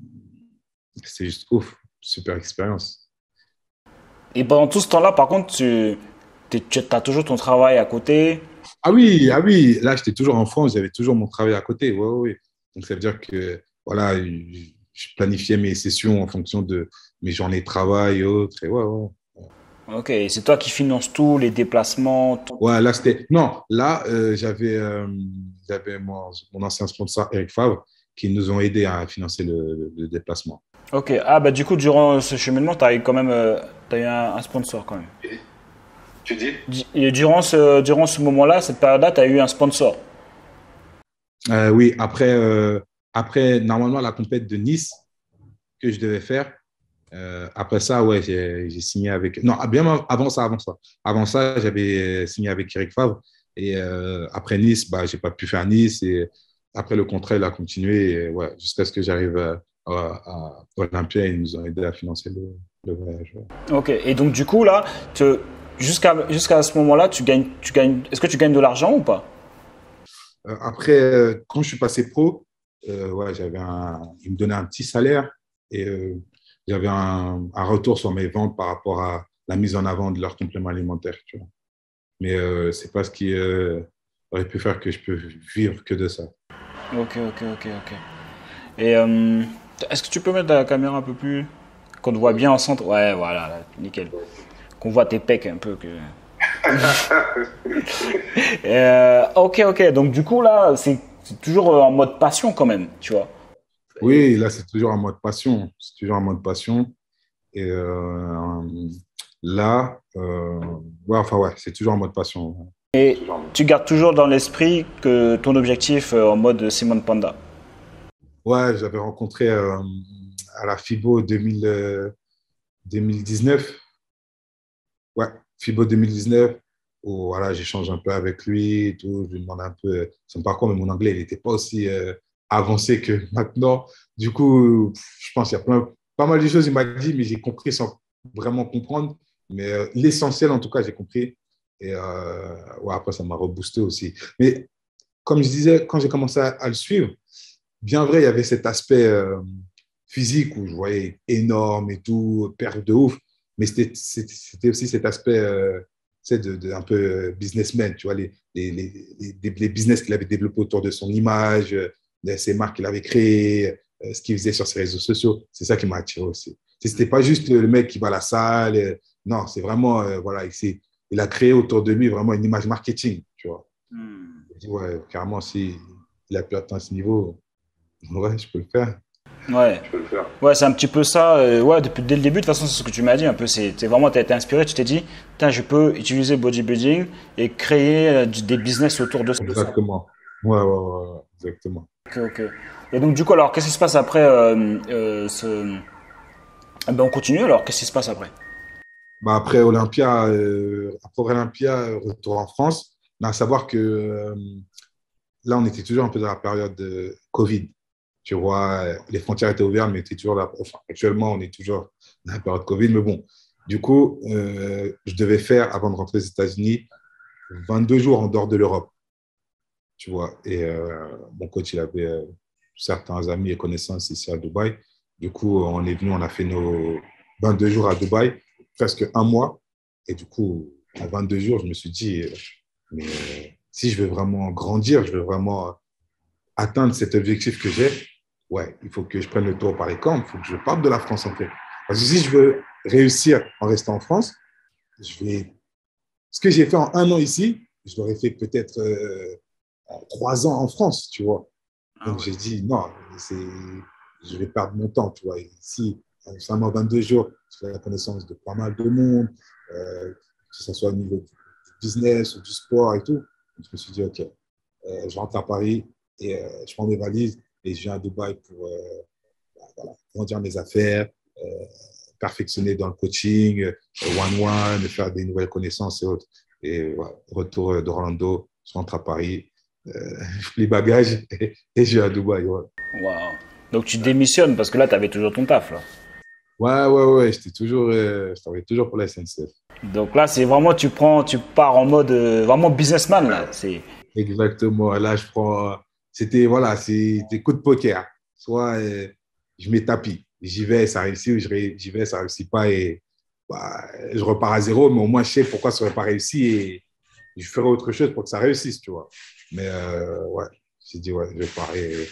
[SPEAKER 1] c'est juste ouf. Super expérience.
[SPEAKER 2] Et pendant tout ce temps-là, par contre, tu, tu as toujours ton travail à côté.
[SPEAKER 1] Ah oui, ah oui. Là, j'étais toujours en France, j'avais toujours mon travail à côté. Ouais, ouais, ouais. Donc, ça veut dire que voilà, je planifiais mes sessions en fonction de mes journées de travail et autres. Et ouais, ouais.
[SPEAKER 2] Ok, c'est toi qui finances tout, les déplacements. Tout.
[SPEAKER 1] Ouais, là, c'était. Non, là, euh, j'avais euh, j'avais mon, mon ancien sponsor, Eric Favre, qui nous ont aidés à financer le, le déplacement.
[SPEAKER 2] Ok, ah bah du coup, durant ce cheminement, tu as eu quand même euh, t'as eu un, un sponsor quand même.
[SPEAKER 1] Tu dis?
[SPEAKER 2] Du- Et durant ce, durant ce moment-là, cette période-là, tu as eu un sponsor.
[SPEAKER 1] Euh, oui, après, euh, après, normalement, la compète de Nice que je devais faire, euh, après ça, ouais, j'ai j'ai signé avec. Non, bien avant ça, avant ça. Avant ça, j'avais signé avec Eric Favre. Et euh, après Nice, bah, j'ai pas pu faire Nice. Et après, le contrat, il a continué. Et, ouais, jusqu'à ce que j'arrive à, à, à Olympia, ils nous ont aidé à financer le, le voyage. Ouais.
[SPEAKER 2] Ok, et donc du coup, là, tu- jusqu'à jusqu'à ce moment-là, tu gagnes, tu gagnes, est-ce que tu gagnes de l'argent ou pas?
[SPEAKER 1] Euh, après, euh, quand je suis passé pro, euh, ouais, j'avais un, ils me donnaient un petit salaire et euh, j'avais un, un retour sur mes ventes par rapport à la mise en avant de leurs compléments alimentaires. Tu vois. Mais euh, c'est pas ce qui euh, aurait pu faire que je peux vivre que de ça.
[SPEAKER 2] Ok, ok, ok, ok. Et euh, est-ce que tu peux mettre la caméra un peu plus... Qu'on te voit bien en centre? Ouais, voilà, là, nickel. Qu'on voit tes pecs un peu. Que... Euh, ok, ok. Donc du coup, là, c'est c'est toujours euh, en mode passion quand même, tu vois.
[SPEAKER 1] Oui, là, c'est toujours en mode passion. C'est toujours en mode passion. Et euh, là, euh, ouais, enfin, ouais, c'est toujours en mode passion.
[SPEAKER 2] Et tu gardes toujours dans l'esprit que ton objectif euh, en mode Simone Panda.
[SPEAKER 1] Ouais, j'avais rencontré euh, à la FIBO deux mille, euh, deux mille dix-neuf. Ouais, FIBO deux mille dix-neuf, où voilà, j'échange un peu avec lui et tout. Je lui demande un peu son parcours, mais mon anglais, il n'était pas aussi euh, avancé que maintenant. Du coup, je pense qu'il y a plein, pas mal de choses, il m'a dit, mais j'ai compris sans vraiment comprendre. Mais euh, l'essentiel, en tout cas, j'ai compris. Et euh, ouais, après, ça m'a reboosté aussi. Mais comme je disais, quand j'ai commencé à, à le suivre, bien vrai, il y avait cet aspect euh, physique où je voyais énorme et tout, perte de ouf. Mais c'était c'était aussi cet aspect euh, tu sais, de, de, un peu euh, businessman, tu vois, les, les, les, les, les business qu'il avait développés autour de son image, euh, ses marques qu'il avait créées, euh, ce qu'il faisait sur ses réseaux sociaux. C'est ça qui m'a attiré aussi. C'était pas juste le mec qui va à la salle. Euh, non, c'est vraiment, euh, voilà, il, il a créé autour de lui vraiment une image marketing, tu vois.
[SPEAKER 2] Hmm.
[SPEAKER 1] Je dis, ouais, carrément, si il a pu atteindre ce niveau, ouais, je peux le faire.
[SPEAKER 2] Ouais.
[SPEAKER 1] Je peux le faire.
[SPEAKER 2] Ouais, c'est un petit peu ça. euh, ouais, depuis dès le début, de toute façon, c'est ce que tu m'as dit un peu. C'est t'es vraiment, t'as été inspiré. Tu t'es dit, putain, je peux utiliser bodybuilding et créer euh, du- des business autour de ça.
[SPEAKER 1] Exactement. Ouais, ouais, ouais, ouais, exactement.
[SPEAKER 2] Ok, ok. Et donc, du coup, alors, qu'est-ce qui se passe après euh, euh, ce... Ah ben, on continue alors. Qu'est-ce qui se passe après?
[SPEAKER 1] Bah, après Olympia, euh, après Olympia, euh, retour en France. Mais à savoir que euh, là, on était toujours un peu dans la période de Covid. Tu vois, euh, les frontières étaient ouvertes, mais on était toujours là. Enfin, actuellement, on est toujours dans la période Covid. Mais bon, du coup, euh, je devais faire, avant de rentrer aux États-Unis, vingt-deux jours en dehors de l'Europe. Tu vois, et euh, mon coach, il avait euh, certains amis et connaissances ici à Dubaï. Du coup, on est venu, on a fait nos vingt-deux jours à Dubaï, presque un mois. Et du coup, en vingt-deux jours, je me suis dit, euh, mais euh, si je veux vraiment grandir, je veux vraiment atteindre cet objectif que j'ai, ouais, il faut que je prenne le tour par les cornes, il faut que je parte de la France en fait. Parce que si je veux réussir en restant en France, je vais... ce que j'ai fait en un an ici, je l'aurais fait peut-être euh, en trois ans en France, tu vois.
[SPEAKER 2] Ah
[SPEAKER 1] Donc
[SPEAKER 2] ouais.
[SPEAKER 1] j'ai dit, non, c'est... je vais perdre mon temps, tu vois. Et ici, en seulement vingt-deux jours, je fais la connaissance de pas mal de monde, euh, que ce soit au niveau du business ou du sport et tout. Donc, je me suis dit, OK, euh, je rentre à Paris et euh, je prends mes valises et je viens à Dubaï pour euh, voilà, grandir mes affaires, euh, perfectionner dans le coaching, euh, one-one, faire des nouvelles connaissances et autres. Et voilà, retour d'Orlando, je rentre à Paris, euh, je plie bagages et, et je vais à Dubaï. Ouais,
[SPEAKER 2] Waouh. Donc, tu démissionnes parce que là, tu avais toujours ton taf, là.
[SPEAKER 1] ouais, ouais, ouais, j'étais toujours, euh, je travaillais toujours pour la S N C F.
[SPEAKER 2] Donc là, c'est vraiment, tu prends, tu pars en mode euh, vraiment businessman, là. C'est...
[SPEAKER 1] Exactement. Là, je prends, c'était, voilà, c'est des coups de poker. Soit euh, je mets tapis, j'y vais, ça réussit, ou je ré- j'y vais, ça réussit pas et bah, je repars à zéro, mais au moins je sais pourquoi ça n'aurait pas réussi et je ferai autre chose pour que ça réussisse, tu vois. Mais euh, ouais, j'ai dit, ouais, je pars. Et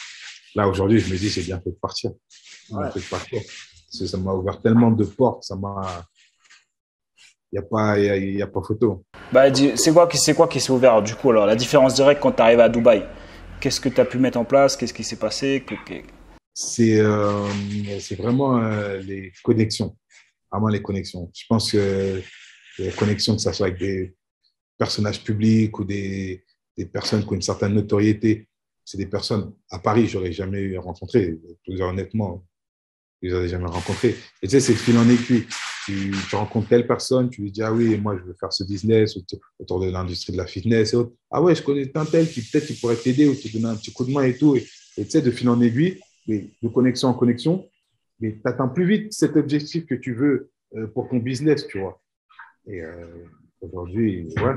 [SPEAKER 1] là, aujourd'hui, je me dis, j'ai bien fait de partir. J'ai bien
[SPEAKER 2] Ouais.
[SPEAKER 1] fait de partir. Parce que ça m'a ouvert tellement de portes, ça m'a. Il n'y a, pas- y a, y a pas photo.
[SPEAKER 2] Bah, dis- c'est quoi, qui- c'est quoi qui s'est ouvert du coup alors? La différence directe quand tu arrives à Dubaï. Qu'est-ce que tu as pu mettre en place? Qu'est-ce qui s'est passé? Que- que-
[SPEAKER 1] C'est euh, c'est vraiment euh, les connexions. Vraiment les connexions. Je pense que les connexions, que ce soit avec des personnages publics ou des, des personnes qui ont une certaine notoriété, c'est des personnes, à Paris, j'aurais jamais eu rencontré, je vous dire honnêtement, je les aurais jamais rencontrés. Et tu sais, c'est de fil en aiguille. Tu, tu rencontres telle personne, tu lui dis, ah oui, moi, je veux faire ce business autour autour de l'industrie de la fitness et autres. Ah ouais, je connais un tel qui peut-être qui pourrait t'aider ou te donner un petit coup de main et tout. Et et tu sais, de fil en aiguille, mais de connexion en connexion, mais tu atteins plus vite cet objectif que tu veux euh, pour ton business, tu vois. Et euh, aujourd'hui, ouais,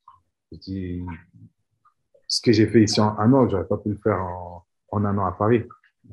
[SPEAKER 1] je dis, ce que j'ai fait ici en un an, j'aurais pas pu le faire en, en un an à Paris.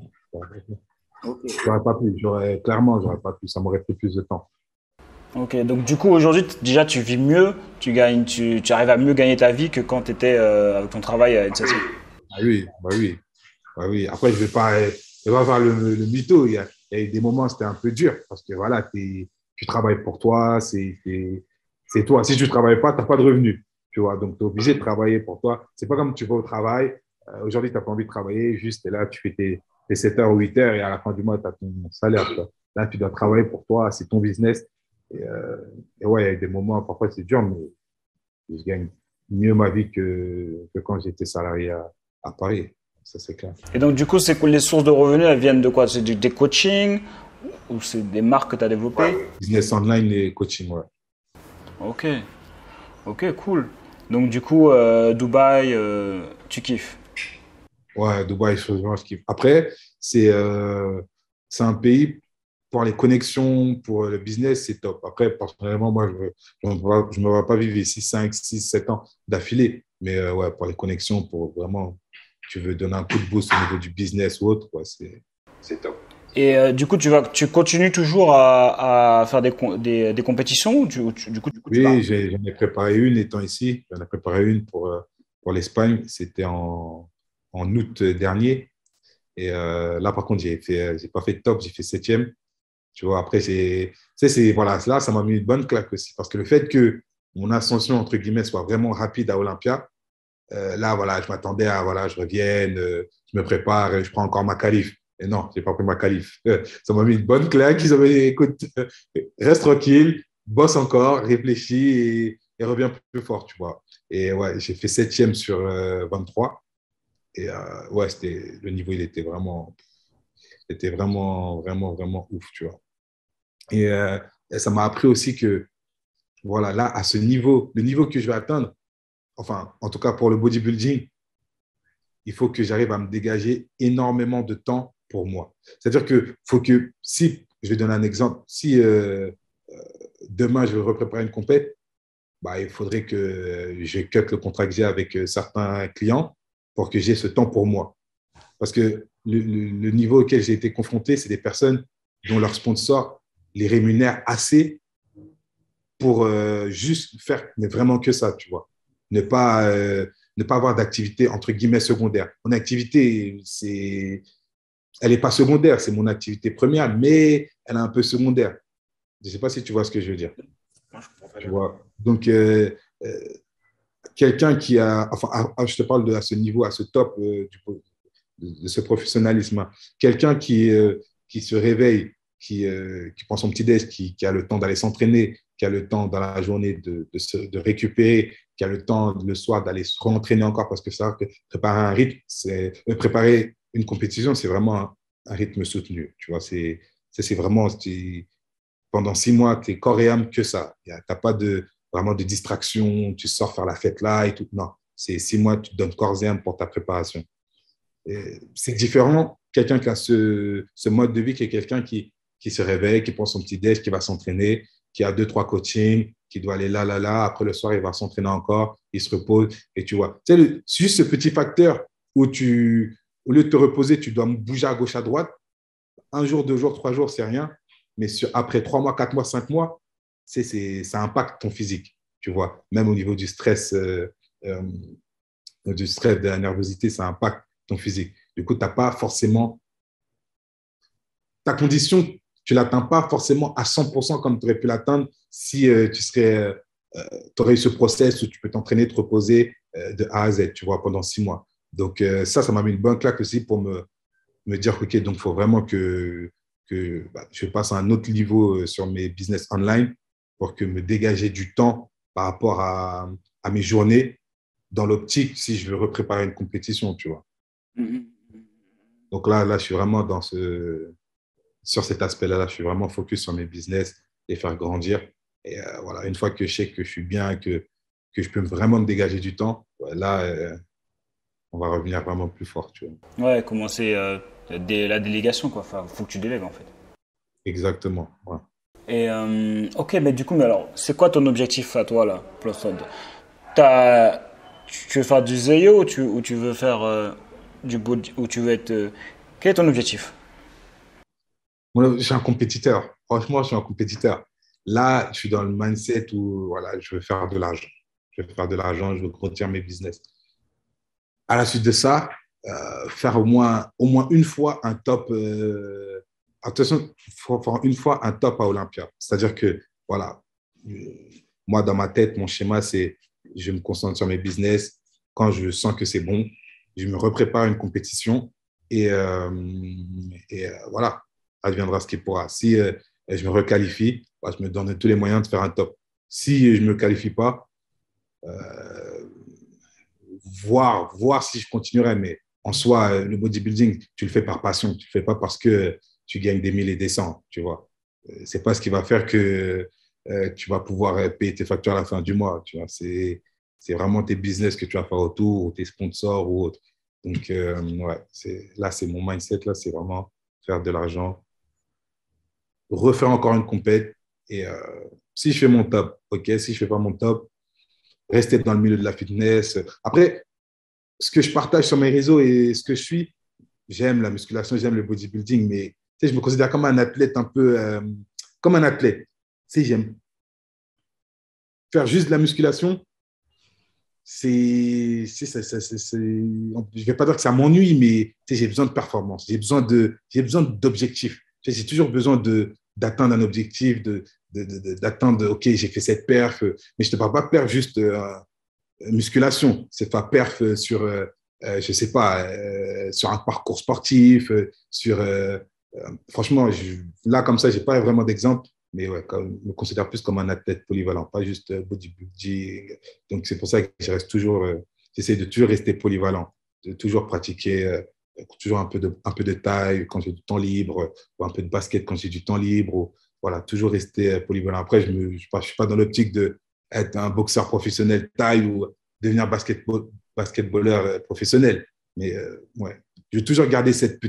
[SPEAKER 1] J'aurais pas pu, j'aurais, clairement, j'aurais pas pu, ça m'aurait pris plus de temps.
[SPEAKER 2] Ok, donc du coup aujourd'hui t- déjà tu vis mieux, tu gagnes, tu, tu arrives à mieux gagner ta vie que quand tu étais avec ton travail à N C C.
[SPEAKER 1] Ah oui, bah oui, bah oui. Après, je vais pas, je vais pas faire le, le mytho. Il y, a, il y a eu des moments, c'était un peu dur parce que voilà, t'es, tu travailles pour toi, c'est, c'est, c'est toi. Si tu travailles pas, tu n'as pas de revenus, tu vois. Donc, tu es obligé de travailler pour toi. C'est pas comme tu vas au travail. Euh, aujourd'hui, tu n'as pas envie de travailler, juste t'es là, tu fais tes, tes sept heures ou huit heures et à la fin du mois, tu as ton salaire, tu vois. Là, tu dois travailler pour toi, c'est ton business. Et, euh, et ouais, il y a eu des moments, parfois c'est dur, mais je gagne mieux ma vie que, que quand j'étais salarié à, à Paris. Ça, c'est clair.
[SPEAKER 2] Et donc du coup c'est quoi les sources de revenus? Elles viennent de quoi? C'est du- des coachings ou c'est des marques que tu as développées?
[SPEAKER 1] Business online et coaching, ouais.
[SPEAKER 2] Ok, ok, cool. Donc du coup euh, Dubaï, euh, tu kiffes.
[SPEAKER 1] Ouais, Dubaï, je je kiffe. Après, c'est euh, c'est un pays. pour les connexions, pour le business, c'est top. Après, personnellement, moi, je ne me vois pas vivre ici cinq, six, sept ans d'affilée. Mais euh, ouais, pour les connexions, pour vraiment, tu veux donner un coup de boost au niveau du business ou autre, ouais, c'est, c'est top.
[SPEAKER 2] Et euh, du coup, tu vas, tu continues toujours à, à faire des, com- des, des compétitions ou tu, ou tu- du coup, du coup, tu
[SPEAKER 1] Oui,
[SPEAKER 2] pars.
[SPEAKER 1] j'ai- j'en ai préparé une étant ici. J'en ai préparé une pour, euh, pour l'Espagne. C'était en, en août dernier. Et euh, là, par contre, j'ai fait, j'ai pas fait de top, j'ai fait septième. Tu vois, après, c'est, tu sais, c'est, voilà, là, ça m'a mis une bonne claque aussi. Parce que le fait que mon ascension, entre guillemets, soit vraiment rapide à Olympia, euh, là, voilà, je m'attendais à, voilà, je revienne, euh, je me prépare, et je prends encore ma qualif. Et non, j'ai pas pris ma qualif. Euh, ça m'a mis une bonne claque. Ils ont dit, écoute, euh, reste tranquille, bosse encore, réfléchis et, et reviens plus fort, tu vois. Et ouais, j'ai fait septième sur euh, vingt-trois. Et euh, ouais, c'était, le niveau, il était vraiment, était vraiment, vraiment, vraiment ouf, tu vois. Et, euh, et ça m'a appris aussi que, voilà, là, à ce niveau, le niveau que je vais atteindre, enfin, en tout cas pour le bodybuilding, il faut que j'arrive à me dégager énormément de temps pour moi. C'est-à-dire que faut que, si, je vais donner un exemple, si euh, euh, demain je veux repréparer une compète, bah, il faudrait que je cut le contrat que j'ai avec euh, certains clients pour que j'ai ce temps pour moi. Parce que le, le, le niveau auquel j'ai été confronté, c'est des personnes dont leurs sponsors les rémunèrent assez pour euh, juste faire, mais vraiment que ça, tu vois. Ne pas, euh, ne pas avoir d'activité, entre guillemets, secondaire. Mon activité, c'est, elle n'est pas secondaire, c'est mon activité première, mais elle est un peu secondaire. Je ne sais pas si tu vois ce que je veux dire.
[SPEAKER 2] Moi, je comprends pas
[SPEAKER 1] Tu
[SPEAKER 2] bien.
[SPEAKER 1] vois. Donc, euh, euh, quelqu'un qui a, enfin, à- à- je te parle de à ce niveau, à ce top euh, du, de, de ce professionnalisme, quelqu'un qui, euh, qui se réveille, qui, euh, qui prend son petit déj, qui, qui a le temps d'aller s'entraîner, qui a le temps dans la journée de, de, se, de récupérer, qui a le temps le soir d'aller se rentraîner encore, parce que ça, préparer un rythme, c'est préparer une compétition, c'est vraiment un, un rythme soutenu. Tu vois, c'est c'est vraiment pendant six mois, tu es corps et âme que ça. Tu n'as pas de, vraiment de distraction, tu sors faire la fête là et tout. Non, c'est six mois, tu te donnes corps et âme pour ta préparation. C'est différent, quelqu'un qui a ce, ce mode de vie, qui est quelqu'un qui, qui se réveille, qui prend son petit déj, qui va s'entraîner, qui a deux, trois coachings, qui doit aller là, là, là. Après le soir, il va s'entraîner encore, il se repose. Et tu vois, tu sais, juste ce petit facteur où tu, au lieu de te reposer, tu dois bouger à gauche, à droite. Un jour, deux jours, trois jours, c'est rien. Mais sur, après trois mois, quatre mois, cinq mois, c'est, c'est, ça impacte ton physique, tu vois. Même au niveau du stress, euh, euh, du stress, de la nervosité, ça impacte ton physique. Du coup, tu n'as pas forcément ta condition, tu ne l'atteins pas forcément à cent pour cent comme tu aurais pu l'atteindre si euh, tu serais, euh, aurais eu ce process où tu peux t'entraîner, te reposer euh, de A à Z, tu vois, pendant six mois. Donc, euh, ça, ça m'a mis une bonne claque aussi pour me, me dire, OK, donc il faut vraiment que, que bah, je passe à un autre niveau euh, sur mes business online pour que me dégager du temps par rapport à, à mes journées dans l'optique si je veux repréparer une compétition, tu vois.
[SPEAKER 2] Mhm.
[SPEAKER 1] Donc là, là, je suis vraiment dans ce, sur cet aspect-là, là, je suis vraiment focus sur mes business et faire grandir. Et euh, voilà, une fois que je sais que je suis bien, que, que je peux vraiment me dégager du temps, ouais, là, euh, on va revenir vraiment plus fort, tu vois.
[SPEAKER 2] Ouais, commencer euh, dès la délégation, quoi. Enfin, faut que tu délègues, en fait.
[SPEAKER 1] Exactement. Ouais.
[SPEAKER 2] Et, euh, ok, mais du coup, mais alors, c'est quoi ton objectif à toi, là, Plossod? T'as, tu tu veux faire du zéyo ou tu, ou tu veux faire euh, du body, ou tu veux être... euh, quel est ton objectif?
[SPEAKER 1] Moi, je suis un compétiteur. Franchement, je suis un compétiteur. Là, je suis dans le mindset où voilà, je veux faire de l'argent. Je veux faire de l'argent, je veux grandir mes business. À la suite de ça, euh, faire au moins, au moins une fois un top. Euh, attention, il faut faire une fois un top à Olympia. C'est-à-dire que, voilà, euh, moi, dans ma tête, mon schéma, c'est je me concentre sur mes business. Quand je sens que c'est bon, je me reprépare une compétition et, euh, et euh, voilà, adviendra ce qui pourra. Si euh, je me requalifie, bah, je me donne tous les moyens de faire un top. Si je ne me qualifie pas, euh, voir, voir si je continuerai. Mais en soi, euh, le bodybuilding, tu le fais par passion. Tu ne le fais pas parce que tu gagnes des mille et des cents, tu vois. Euh, C'est pas ce qui va faire que euh, tu vas pouvoir euh, payer tes factures à la fin du mois, tu vois. C'est, c'est vraiment tes business que tu vas faire autour, ou tes sponsors ou autres. Donc, euh, ouais, c'est, là, c'est mon mindset, là, c'est vraiment faire de l'argent refaire encore une compète. Et euh, si je fais mon top, OK. Si je ne fais pas mon top, rester dans le milieu de la fitness. Après, ce que je partage sur mes réseaux et ce que je suis, j'aime la musculation, j'aime le bodybuilding, mais tu sais, je me considère comme un athlète un peu, euh, comme un athlète. Tu sais, j'aime faire juste de la musculation. C'est, c'est, c'est, c'est, c'est, c'est- je ne vais pas dire que ça m'ennuie, mais tu sais, j'ai besoin de performance, j'ai besoin de, j'ai besoin d'objectifs. Tu sais, j'ai toujours besoin de, d'atteindre un objectif, de, de, de- de- d'atteindre, OK, j'ai fait cette perf, euh, mais je ne te parle pas de perf juste euh, musculation, c'est pas perf euh, sur, euh, euh, je sais pas, euh, sur un parcours sportif, euh, sur, euh, euh, franchement, je- là, comme ça, j'ai pas vraiment d'exemple, mais ouais, comme, je me considère plus comme un athlète polyvalent, pas juste euh, bodybuilding. Donc, c'est pour ça que je reste toujours, euh, j'essaie de toujours rester polyvalent, de toujours pratiquer, euh, toujours un peu de, un peu de taille quand j'ai du temps libre, ou un peu de basket quand j'ai du temps libre, ou, voilà, toujours rester euh, polyvalent. Après, je ne je, je suis pas dans l'optique de être un boxeur professionnel taille ou devenir basketball, basketballeur euh, professionnel. Mais euh, ouais, je vais toujours garder cette,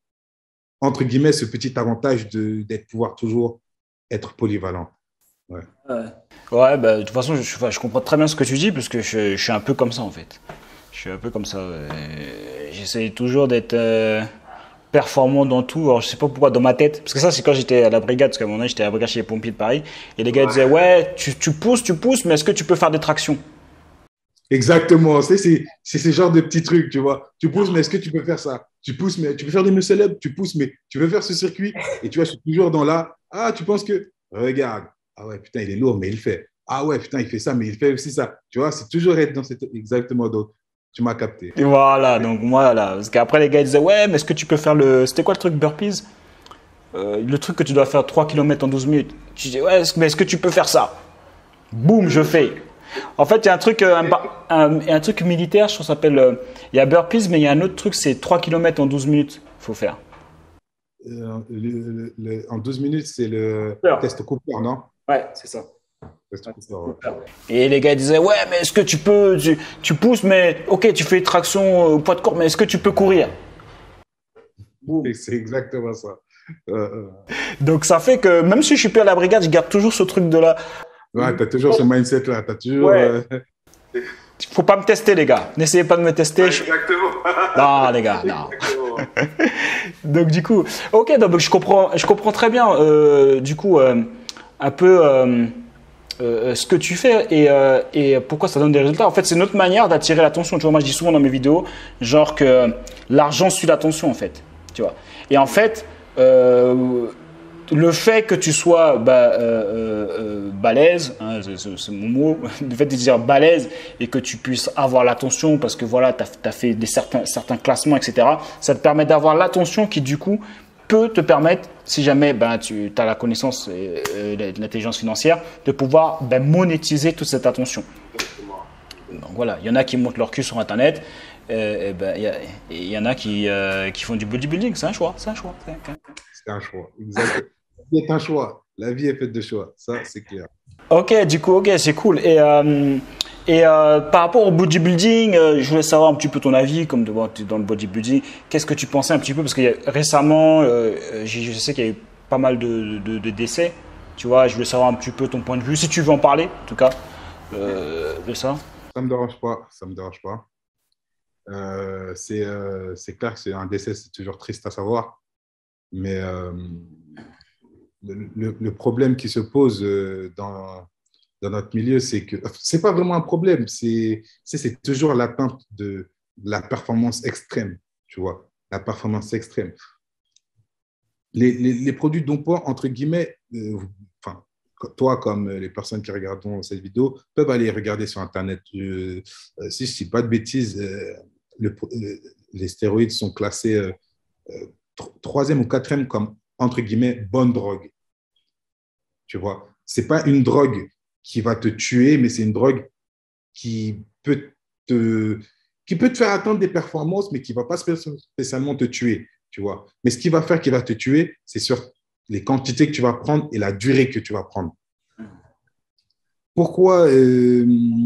[SPEAKER 1] entre guillemets, ce petit avantage de, d'être pouvoir toujours être polyvalent. Ouais.
[SPEAKER 2] Ouais, ouais bah, de toute façon, je, je, je comprends très bien ce que tu dis, parce que je, je suis un peu comme ça, en fait. Je suis un peu comme ça. Ouais. J'essaie toujours d'être euh, performant dans tout. Alors, je sais pas pourquoi, dans ma tête. Parce que ça, c'est quand j'étais à la brigade, parce qu'à un moment donné, j'étais à la brigade chez les pompiers de Paris. Et les gars ils disaient, ouais, tu, tu pousses, tu pousses, mais est-ce que tu peux faire des tractions?
[SPEAKER 1] Exactement, c'est, c'est, c'est ce genre de petits trucs, tu vois. Tu pousses, mais est-ce que tu peux faire ça? Tu pousses, mais tu peux faire des muscle-up, tu pousses, mais tu veux faire ce circuit. Et tu vois, je suis toujours dans là. Ah, tu penses que, regarde, ah ouais, putain, il est lourd, mais il fait. Ah ouais, putain, il fait ça, mais il fait aussi ça. Tu vois, c'est toujours être dans cette. Exactement, donc, tu m'as capté.
[SPEAKER 2] Et voilà, donc moi, là. Parce qu'après, les gars ils disaient, ouais, mais est-ce que tu peux faire le. C'était quoi le truc burpees? Euh, le truc que tu dois faire trois kilomètres en douze minutes. Tu dis, ouais, mais est-ce que tu peux faire ça? Boum, je fais. En fait, il y a un truc, euh, un, un, un truc militaire, je trouve, ça s'appelle. euh, Il y a burpees, mais il y a un autre truc, c'est trois kilomètres en douze minutes. Il faut faire.
[SPEAKER 1] Euh, le- le- le- en douze minutes, c'est le test Cooper, non?
[SPEAKER 2] Ouais, c'est ça.
[SPEAKER 1] Test Cooper, ouais.
[SPEAKER 2] Et les gars disaient, ouais, mais est-ce que tu peux, tu, tu pousses, mais ok, tu fais traction euh, au poids de corps, mais est-ce que tu peux courir?
[SPEAKER 1] Et c'est exactement ça. Euh, euh.
[SPEAKER 2] Donc ça fait que même si je suis plus à la brigade, je garde toujours ce truc de là.
[SPEAKER 1] Ouais, tu as toujours ce mindset-là. Tu as toujours.
[SPEAKER 2] Ouais.
[SPEAKER 1] euh,
[SPEAKER 2] Faut pas me tester, les gars. N'essayez pas de me tester. je-
[SPEAKER 1] Exactement.
[SPEAKER 2] Non, les gars, non.
[SPEAKER 1] Exactement.
[SPEAKER 2] Donc du coup, ok, donc je comprends, je comprends très bien. euh, du coup, euh, un peu euh, euh, ce que tu fais et, euh, et pourquoi ça donne des résultats. En fait, c'est notre manière d'attirer l'attention. Tu vois, moi, je dis souvent dans mes vidéos, genre que l'argent suit l'attention, en fait. Tu vois. Et en fait, euh, le fait que tu sois bah, euh, euh, euh, balèze, hein, c'est, c'est- c'est mon mot, le fait de dire balèze et que tu puisses avoir l'attention parce que voilà, tu as fait des certains, certains classements, et cetera, ça te permet d'avoir l'attention qui, du coup, peut te permettre, si jamais ben, tu as la connaissance et euh, l'intelligence financière, de pouvoir ben, monétiser toute cette attention. Donc voilà, il y en a qui montent leur cul sur Internet, euh, et ben, il y, a- et il y en a qui, euh, qui font du bodybuilding, c'est un choix, c'est un choix. c'est un-
[SPEAKER 1] C'est un choix. Exactement. La vie est un choix. La vie est faite de choix. Ça, c'est clair.
[SPEAKER 2] Ok, du coup, ok, c'est cool. Et, euh, et euh, par rapport au bodybuilding, euh, je voulais savoir un petit peu ton avis, comme de, bon, t'es dans le bodybuilding. Qu'est-ce que tu pensais un petit peu? Parce que récemment, euh, j'ai- je sais qu'il y a eu pas mal de, de, de décès. Tu vois, je voulais savoir un petit peu ton point de vue, si tu veux en parler, en tout cas, euh, de ça.
[SPEAKER 1] Ça ne me dérange pas. Ça me dérange pas. Euh, c'est euh, c'est clair que c'est un décès, c'est toujours triste à savoir. Mais euh, le, le- le problème qui se pose euh, dans, dans notre milieu, c'est que c'est pas vraiment un problème. C'est c'est c'est toujours l'atteinte de la performance extrême. Tu vois, la performance extrême. Les, les, les produits dopants, entre guillemets, euh, enfin, toi comme les personnes qui regarderont cette vidéo, peuvent aller regarder sur Internet. Euh, euh, si je ne dis pas de bêtises, euh, le- euh, les stéroïdes sont classés euh, euh, tro- troisième ou quatrième comme, entre guillemets, bonne drogue. Tu vois, ce n'est pas une drogue qui va te tuer, mais c'est une drogue qui peut te, qui peut te faire atteindre des performances, mais qui ne va pas spécialement te tuer, tu vois. Mais ce qui va faire qui va te tuer, c'est sur les quantités que tu vas prendre et la durée que tu vas prendre. Pourquoi euh,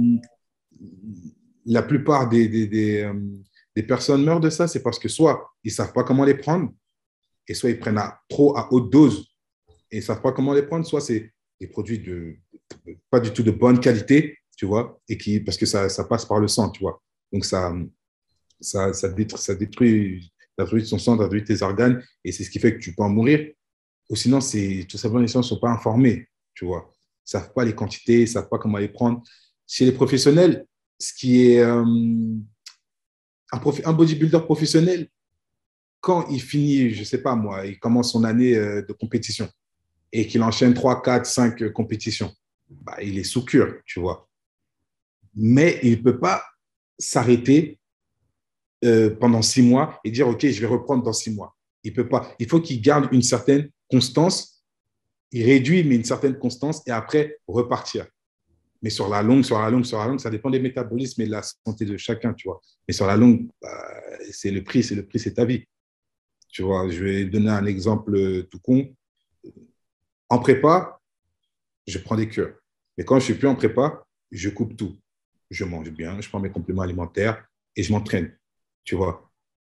[SPEAKER 1] la plupart des, des, des, euh, des personnes meurent de ça? C'est parce que soit ils ne savent pas comment les prendre, et soit ils prennent à, trop à haute dose, et ils ne savent pas comment les prendre. Soit c'est des produits de pas du tout de bonne qualité, tu vois, et qui, parce que ça, ça passe par le sang, tu vois. Donc, ça, ça, ça, détruit, ça détruit, ça détruit ton sang, ça détruit tes organes, et c'est ce qui fait que tu peux en mourir. Ou sinon, c'est, tout simplement, les gens ne sont pas informés, tu vois. Ils ne savent pas les quantités, ils ne savent pas comment les prendre. Chez les professionnels, ce qui est euh, un, profi, un bodybuilder professionnel, quand il finit, je ne sais pas moi, il commence son année euh, de compétition et qu'il enchaîne trois, quatre, cinq compétitions, bah, il est sous cure, tu vois. Mais il ne peut pas s'arrêter euh, pendant six mois et dire, OK, je vais reprendre dans six mois. Il peut pas. Il faut qu'il garde une certaine constance. Il réduit, mais une certaine constance et après repartir. Mais sur la longue, sur la longue, sur la longue, ça dépend des métabolismes et de la santé de chacun, tu vois. Mais sur la longue, bah, c'est le prix, c'est le prix, c'est ta vie. Tu vois, je vais donner un exemple tout con. En prépa, je prends des cures. Mais quand je ne suis plus en prépa, je coupe tout. Je mange bien, je prends mes compléments alimentaires et je m'entraîne, tu vois.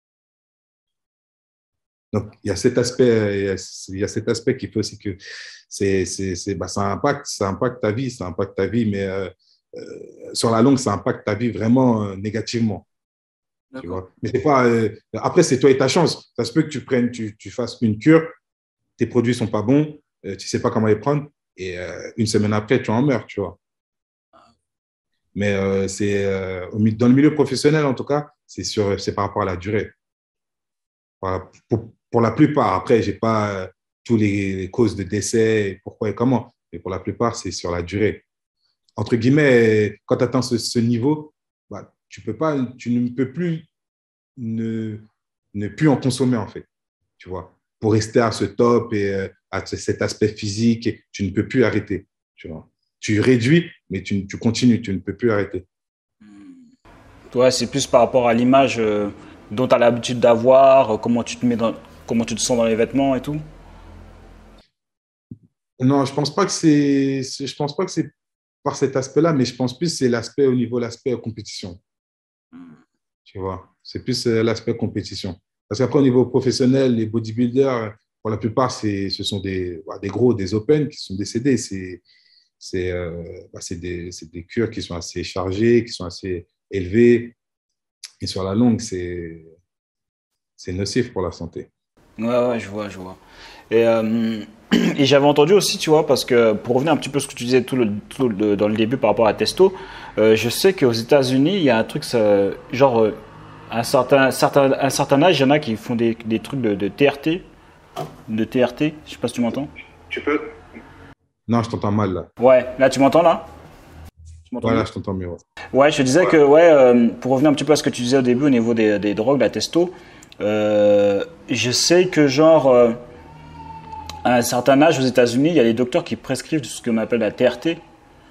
[SPEAKER 1] Donc, il y a cet aspect, il y a, il y a cet aspect qui fait aussi que c'est, c'est, c'est, bah, ça, impacte, ça impacte ta vie, ça impacte ta vie, mais euh, euh, sur la longue, ça impacte ta vie vraiment euh, négativement. Tu vois. Mais c'est pas, euh, après, c'est toi et ta chance. Ça se peut que tu prennes, tu, tu fasses une cure, tes produits sont pas bons, euh, tu sais pas comment les prendre, et euh, une semaine après, tu en meurs, tu vois. Mais euh, c'est, euh, dans le milieu professionnel, en tout cas, c'est, sur, c'est par rapport à la durée. Voilà. Pour, pour la plupart, après, je n'ai pas euh, tous les, les causes de décès, pourquoi et comment, mais pour la plupart, c'est sur la durée. Entre guillemets, quand tu atteins ce, ce niveau, bah, tu, peux pas, tu ne peux plus ne, ne plus en consommer, en fait, tu vois. Pour rester à ce top et euh, à cet aspect physique, tu ne peux plus arrêter, tu vois. Tu réduis, mais tu, tu continues, tu ne peux plus arrêter.
[SPEAKER 2] Ouais, c'est plus par rapport à l'image euh, dont tu as l'habitude d'avoir, euh, comment tu te mets dans, comment tu te sens dans les vêtements et tout.
[SPEAKER 1] Non, je pense pas que c'est, c'est- je pense pas que c'est par cet aspect-là, mais je pense plus que c'est l'aspect au niveau de l'aspect compétition, tu vois. C'est plus euh, l'aspect compétition. Parce qu'après, au niveau professionnel, les bodybuilders, euh, pour la plupart, c'est, ce sont des, bah, des gros, des open qui sont décédés. C'est, c'est, euh, bah, c'est des, c'est des cures qui sont assez chargées, qui sont assez élevées. Et sur la longue, c'est, c'est nocif pour la santé.
[SPEAKER 2] Ouais, ouais, je vois, je vois. Et, euh, et j'avais entendu aussi, tu vois, parce que pour revenir un petit peu à ce que tu disais tout le, tout le- dans le début par rapport à testo, euh, je sais qu'aux États-Unis, il y a un truc, ça- genre, euh, à un certain, certain, à un certain âge, il y en a qui font des, des trucs de, de T R T, de T R T, je sais pas si tu m'entends.
[SPEAKER 1] Tu peux? Non, je t'entends mal là.
[SPEAKER 2] Ouais, là, tu m'entends là? Tu m'entends
[SPEAKER 1] Voilà,
[SPEAKER 2] mieux?
[SPEAKER 1] je t'entends mieux. Ouais.
[SPEAKER 2] Ouais, je te disais que, ouais, euh, pour revenir un petit peu à ce que tu disais au début au niveau des, des drogues, la testo, euh, je sais que, genre, euh, à un certain âge aux États-Unis, il y a des docteurs qui prescrivent ce que l'on appelle la T R T.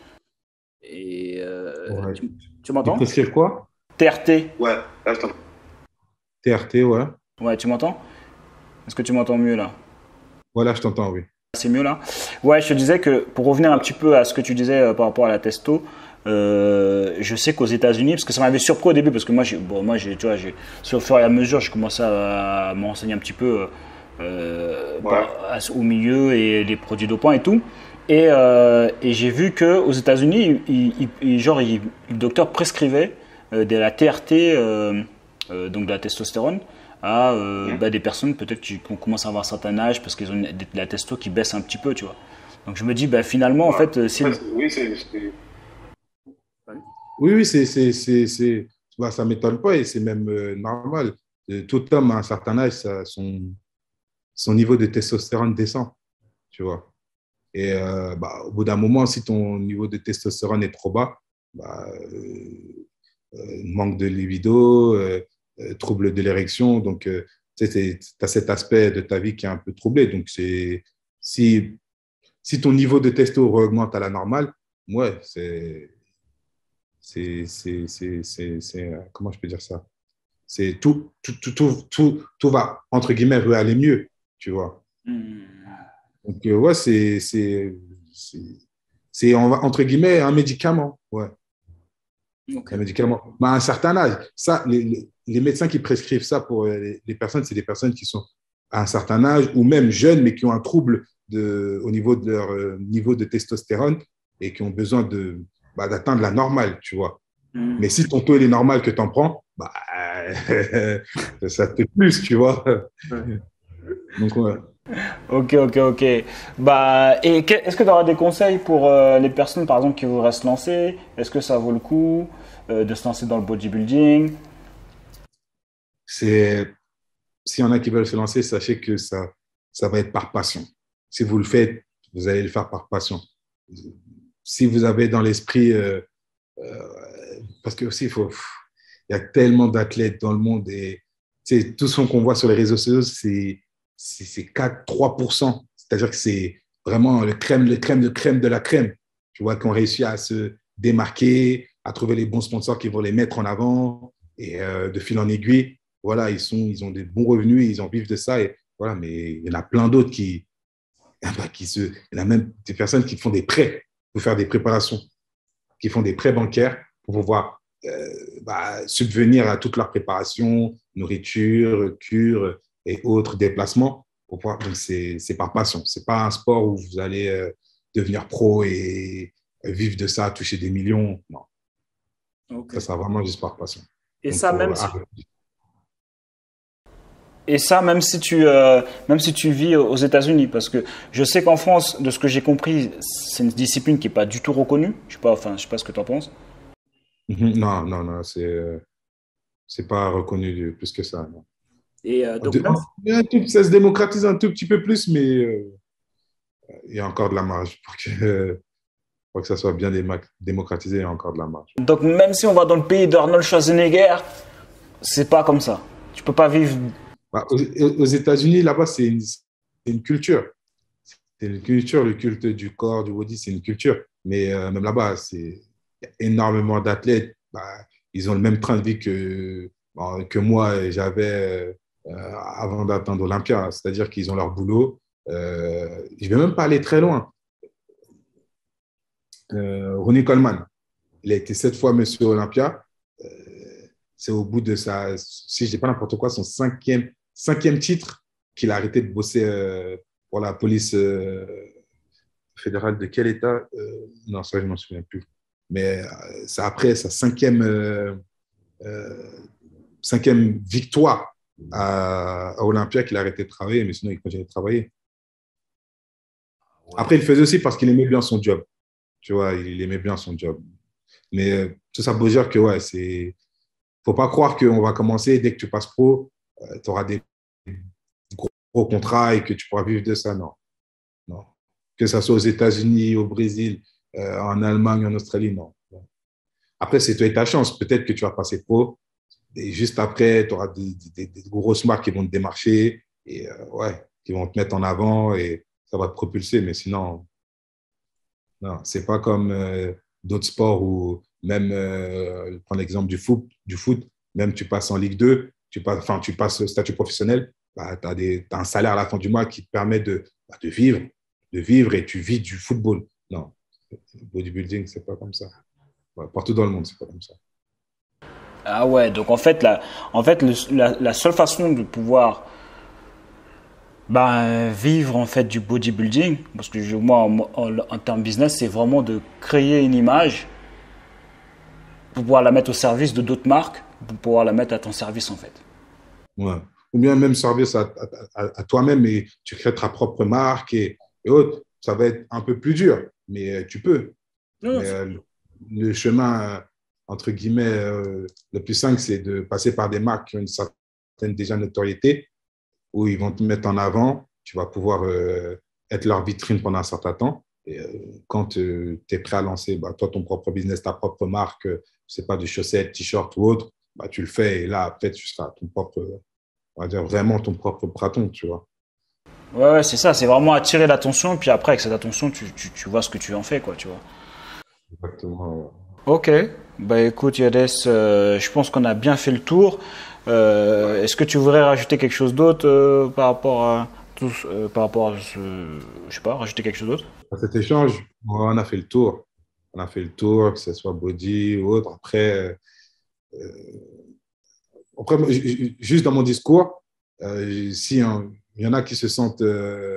[SPEAKER 2] Et euh,
[SPEAKER 1] Ouais.
[SPEAKER 2] tu, tu
[SPEAKER 1] Ils
[SPEAKER 2] m'entends?
[SPEAKER 1] prescrivent quoi?
[SPEAKER 2] T R T.
[SPEAKER 1] Ouais, là, je t'entends. T R T, ouais.
[SPEAKER 2] Ouais, tu m'entends? Est-ce que tu m'entends mieux là?
[SPEAKER 1] Voilà, je t'entends, oui.
[SPEAKER 2] C'est mieux là? Ouais, je te disais que pour revenir un petit peu à ce que tu disais euh, par rapport à la testo, euh, je sais qu'aux États-Unis, parce que ça m'avait surpris au début, parce que moi, j'ai, bon, moi, j'ai, tu vois, j'ai, sur le fur et à mesure, je commençais à, à m'enseigner un petit peu euh,
[SPEAKER 1] Ouais.
[SPEAKER 2] par- à- au milieu et les produits dopants et tout. Et, euh, et j'ai vu que aux États-Unis, il, il- il- genre, il- le docteur prescrivait euh, de la T R T, euh, euh, donc de la testostérone, à euh, bah, des personnes peut-être qui, qui commencent à avoir un certain âge parce qu'ils ont une, de la testo qui baisse un petit peu, tu vois. Donc je me dis, bah, finalement, en
[SPEAKER 1] Ouais.
[SPEAKER 2] fait, euh, si
[SPEAKER 1] En
[SPEAKER 2] le-
[SPEAKER 1] fait, oui, c'est, c'est- Oui, oui, c'est, c'est, c'est, c'est- bah, ça ne m'étonne pas et c'est même euh, normal. Euh, Tout homme à un certain âge, ça- son, son niveau de testostérone descend, tu vois. Et euh, bah, au bout d'un moment, si ton niveau de testostérone est trop bas, bah, euh, euh, manque de libido, euh, euh, trouble de l'érection, donc euh, tu as cet aspect de ta vie qui est un peu troublé. Donc, c'est, si, si ton niveau de testo augmente à la normale, ouais, c'est c'est, c'est, c'est, c'est, c'est, euh, comment je peux dire ça? C'est tout, tout, tout, tout, tout, tout va, entre guillemets, aller mieux, tu vois. Donc, euh, ouais, c'est, c'est, c'est, c'est, on va- entre guillemets, un médicament, ouais,
[SPEAKER 2] Ok.
[SPEAKER 1] un médicament. Mais à un certain âge, ça, les, les, les médecins qui prescrivent ça pour euh, les, les personnes, c'est des personnes qui sont à un certain âge ou même jeunes, mais qui ont un trouble de, au niveau de leur euh, niveau de testostérone et qui ont besoin de, bah, d'atteindre la normale, tu vois.
[SPEAKER 2] Mm.
[SPEAKER 1] Mais si ton taux il est normal que tu en prends, bah, ça te plus, tu vois.
[SPEAKER 2] Ouais.
[SPEAKER 1] Donc, ouais.
[SPEAKER 2] Ok, ok, ok. Bah, et que- est-ce que tu auras des conseils pour euh, les personnes, par exemple, qui voudraient se lancer? Est-ce que ça vaut le coup euh, de se lancer dans le bodybuilding?
[SPEAKER 1] C'est, s'il y en a qui veulent se lancer, sachez que ça, ça va être par passion. Si vous le faites, vous allez le faire par passion. Si vous avez dans l'esprit, euh, euh, parce que aussi, il faut, il y a tellement d'athlètes dans le monde et tout ce qu'on voit sur les réseaux sociaux, c'est, c'est, c'est quatre, trois pour cent. C'est-à-dire que c'est vraiment le crème, le crème de crème de la crème. Tu vois, qui ont réussi à se démarquer, à trouver les bons sponsors qui vont les mettre en avant et euh, de fil en aiguille, voilà, ils, sont, ils ont des bons revenus et ils en vivent de ça. Et, voilà, mais il y en a plein d'autres qui, bah, qui se, il y en a même des personnes qui font des prêts pour faire des préparations, qui font des prêts bancaires pour pouvoir euh, bah, subvenir à toute leur préparation, nourriture, cure et autres déplacements. Pour pouvoir, donc, c'est, c'est par passion. C'est pas un sport où vous allez euh, devenir pro et vivre de ça, toucher des millions. Non,
[SPEAKER 2] Ok.
[SPEAKER 1] ça sera vraiment juste par passion.
[SPEAKER 2] Et
[SPEAKER 1] Donc,
[SPEAKER 2] ça,
[SPEAKER 1] faut
[SPEAKER 2] même si,
[SPEAKER 1] arrêter.
[SPEAKER 2] et ça, même si tu, euh, même si tu vis aux États-Unis, parce que je sais qu'en France, de ce que j'ai compris, c'est une discipline qui est pas du tout reconnue. Je sais pas, enfin, je sais pas ce que tu en penses.
[SPEAKER 1] Non, non, non, c'est euh, c'est pas reconnu plus que ça. Non.
[SPEAKER 2] Et euh, donc
[SPEAKER 1] De-
[SPEAKER 2] même,
[SPEAKER 1] un tout- ça se démocratise un tout petit peu plus, mais euh, il y a encore de la marge pour que, euh, pour que ça soit bien déma- démocratisé. Il y a encore de la marge.
[SPEAKER 2] donc même si on va dans le pays d'Arnold Schwarzenegger, c'est pas comme ça. Tu peux pas vivre.
[SPEAKER 1] Bah, aux aux États-Unis, là-bas, c'est une, c'est une culture. C'est une culture, le culte du corps, du body, c'est une culture. Mais euh, même là-bas, c'est il y a énormément d'athlètes. Bah, ils ont le même train de vie que, bon, que moi, j'avais euh, avant d'atteindre Olympia. C'est-à-dire qu'ils ont leur boulot. Euh, je ne vais même pas aller très loin. Euh, Ronnie Coleman, il a été sept fois Monsieur Olympia. Euh, c'est au bout de sa, si je dis pas n'importe quoi, son cinquième, cinquième titre qu'il a arrêté de bosser euh, pour la police euh, fédérale de quel État euh, Non, ça, je ne m'en souviens plus. Mais euh, c'est après sa cinquième, euh, euh, cinquième victoire à, à Olympia qu'il a arrêté de travailler, mais sinon, il continuait de travailler.
[SPEAKER 2] Ouais.
[SPEAKER 1] Après, il le faisait aussi parce qu'il aimait bien son job. Tu vois, il aimait bien son job. Mais euh, tout ça pour dire que, ouais, c'est. Faut pas croire qu'on va commencer dès que tu passes pro, euh, tu auras des gros, gros contrats et que tu pourras vivre de ça. Non, non. Que ça soit aux États-Unis, au Brésil, euh, en Allemagne, en Australie, non. Après, c'est toi et ta chance. Peut-être que tu vas passer pro et juste après, tu auras des, des, des, grosses marques qui vont te démarcher et euh, ouais, qui vont te mettre en avant et ça va te propulser. Mais sinon, non, c'est pas comme euh, d'autres sports où même, euh, prends l'exemple du foot, du foot, même tu passes en Ligue deux, tu passes, enfin, tu passes au statut professionnel, bah, tu as, un salaire à la fin du mois qui te permet de, bah, de vivre, de vivre et tu vis du football. Non, le bodybuilding, c'est pas comme ça. Ouais, partout dans le monde, c'est pas comme ça.
[SPEAKER 2] Ah ouais, donc en fait, la, en fait le- la, la seule façon de pouvoir ben, vivre en fait du bodybuilding, parce que je- moi, en, en, en termes business, c'est vraiment de créer une image pour pouvoir la mettre au service de d'autres marques, pour pouvoir la mettre à ton service en fait.
[SPEAKER 1] Ouais. Ou bien même service à, à, à, à toi-même et tu crées ta propre marque et, et autres. Ça va être un peu plus dur, mais euh, tu peux.
[SPEAKER 2] Non, non,
[SPEAKER 1] Mais
[SPEAKER 2] c'est-
[SPEAKER 1] euh, le chemin, euh, entre guillemets, euh, le plus simple, c'est de passer par des marques qui ont une certaine déjà notoriété, où ils vont te mettre en avant. Tu vas pouvoir euh, être leur vitrine pendant un certain temps. Et euh, quand euh, tu es prêt à lancer, bah, toi, ton propre business, ta propre marque, euh, je sais pas, de chaussettes, t-shirts ou autre, bah, tu le fais. Et là, après, tu seras ton propre, on va dire vraiment ton propre praton, tu vois.
[SPEAKER 2] ouais, ouais, c'est ça, c'est vraiment attirer l'attention, puis après, avec cette attention, tu, tu, tu vois ce que tu en fais, quoi, tu vois.
[SPEAKER 1] Exactement.
[SPEAKER 2] Ok, bah écoute Yades, euh, je pense qu'on a bien fait le tour. Euh, est-ce que tu voudrais rajouter quelque chose d'autre euh, par rapport à tout, ce- euh, par rapport à ce, je sais pas, rajouter quelque chose d'autre?
[SPEAKER 1] À cet échange, on a fait le tour. On a fait le tour, que ce soit body ou autre. Après, euh, après juste dans mon discours, euh, si hein, il y en a qui se sentent euh,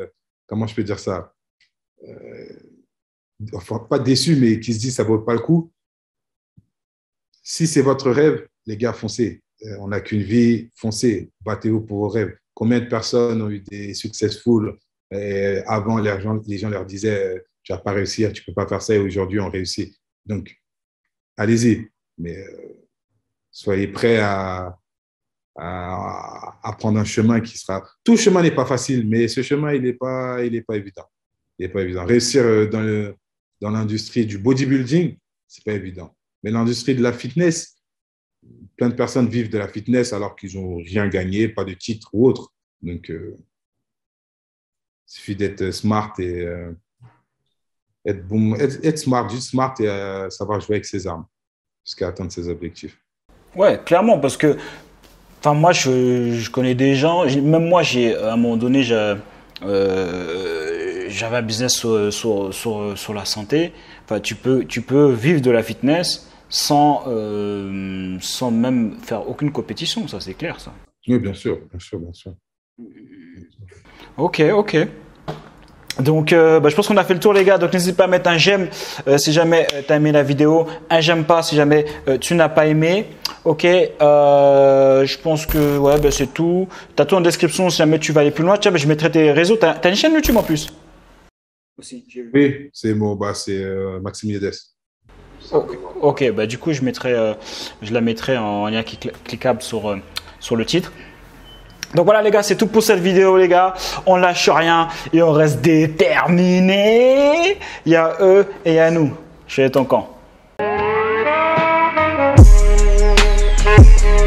[SPEAKER 1] comment je peux dire ça, euh, enfin, pas déçus, mais qui se disent ça ne vaut pas le coup. Si c'est votre rêve, les gars, foncez. Euh, on n'a qu'une vie, foncez, battez-vous pour vos rêves. Combien de personnes ont eu des successful et avant, les gens, les gens leur disaient euh, tu ne vas pas réussir, tu ne peux pas faire ça, et aujourd'hui, on réussit. Donc, allez-y, mais euh, soyez prêts à, à, à prendre un chemin qui sera… Tout chemin n'est pas facile, mais ce chemin, il n'est pas, il n'est pas évident. Il n'est pas évident. Réussir dans, le, dans l'industrie du bodybuilding, ce n'est pas évident. Mais l'industrie de la fitness, plein de personnes vivent de la fitness alors qu'ils n'ont rien gagné, pas de titre ou autre. Donc, euh, il suffit d'être smart et… Euh, Être, bon, être, être smart, juste smart et euh, savoir jouer avec ses armes jusqu'à atteindre ses objectifs.
[SPEAKER 2] Ouais, clairement, parce que enfin, moi, je, je connais des gens, même moi, j'ai, à un moment donné, j'ai, euh, j'avais un business sur, sur, sur, sur la santé. Enfin, tu peux, tu peux vivre de la fitness sans, euh, sans même faire aucune compétition, ça c'est clair, ça.
[SPEAKER 1] Oui, bien sûr, bien sûr, bien sûr.
[SPEAKER 2] Ok, ok. Donc, euh, bah, je pense qu'on a fait le tour, les gars. Donc, n'hésite pas à mettre un j'aime euh, si jamais euh, tu as aimé la vidéo. Un j'aime pas si jamais euh, tu n'as pas aimé. Ok. Euh, je pense que ouais, bah, c'est tout. Tu as tout en description si jamais tu vas aller plus loin. Tiens, bah, je mettrai tes réseaux. Tu as une chaîne YouTube en plus
[SPEAKER 1] aussi, j'ai vu. Oui, c'est bon, bah, c'est euh, Maxime Yedes.
[SPEAKER 2] Ok, ok, bah, du coup, je, mettrai, euh, je la mettrai en lien cliquable sur, euh, sur le titre. Donc voilà les gars, c'est tout pour cette vidéo les gars. On lâche rien et on reste déterminé. Il y a eux et il y a nous. Je suis ton camp.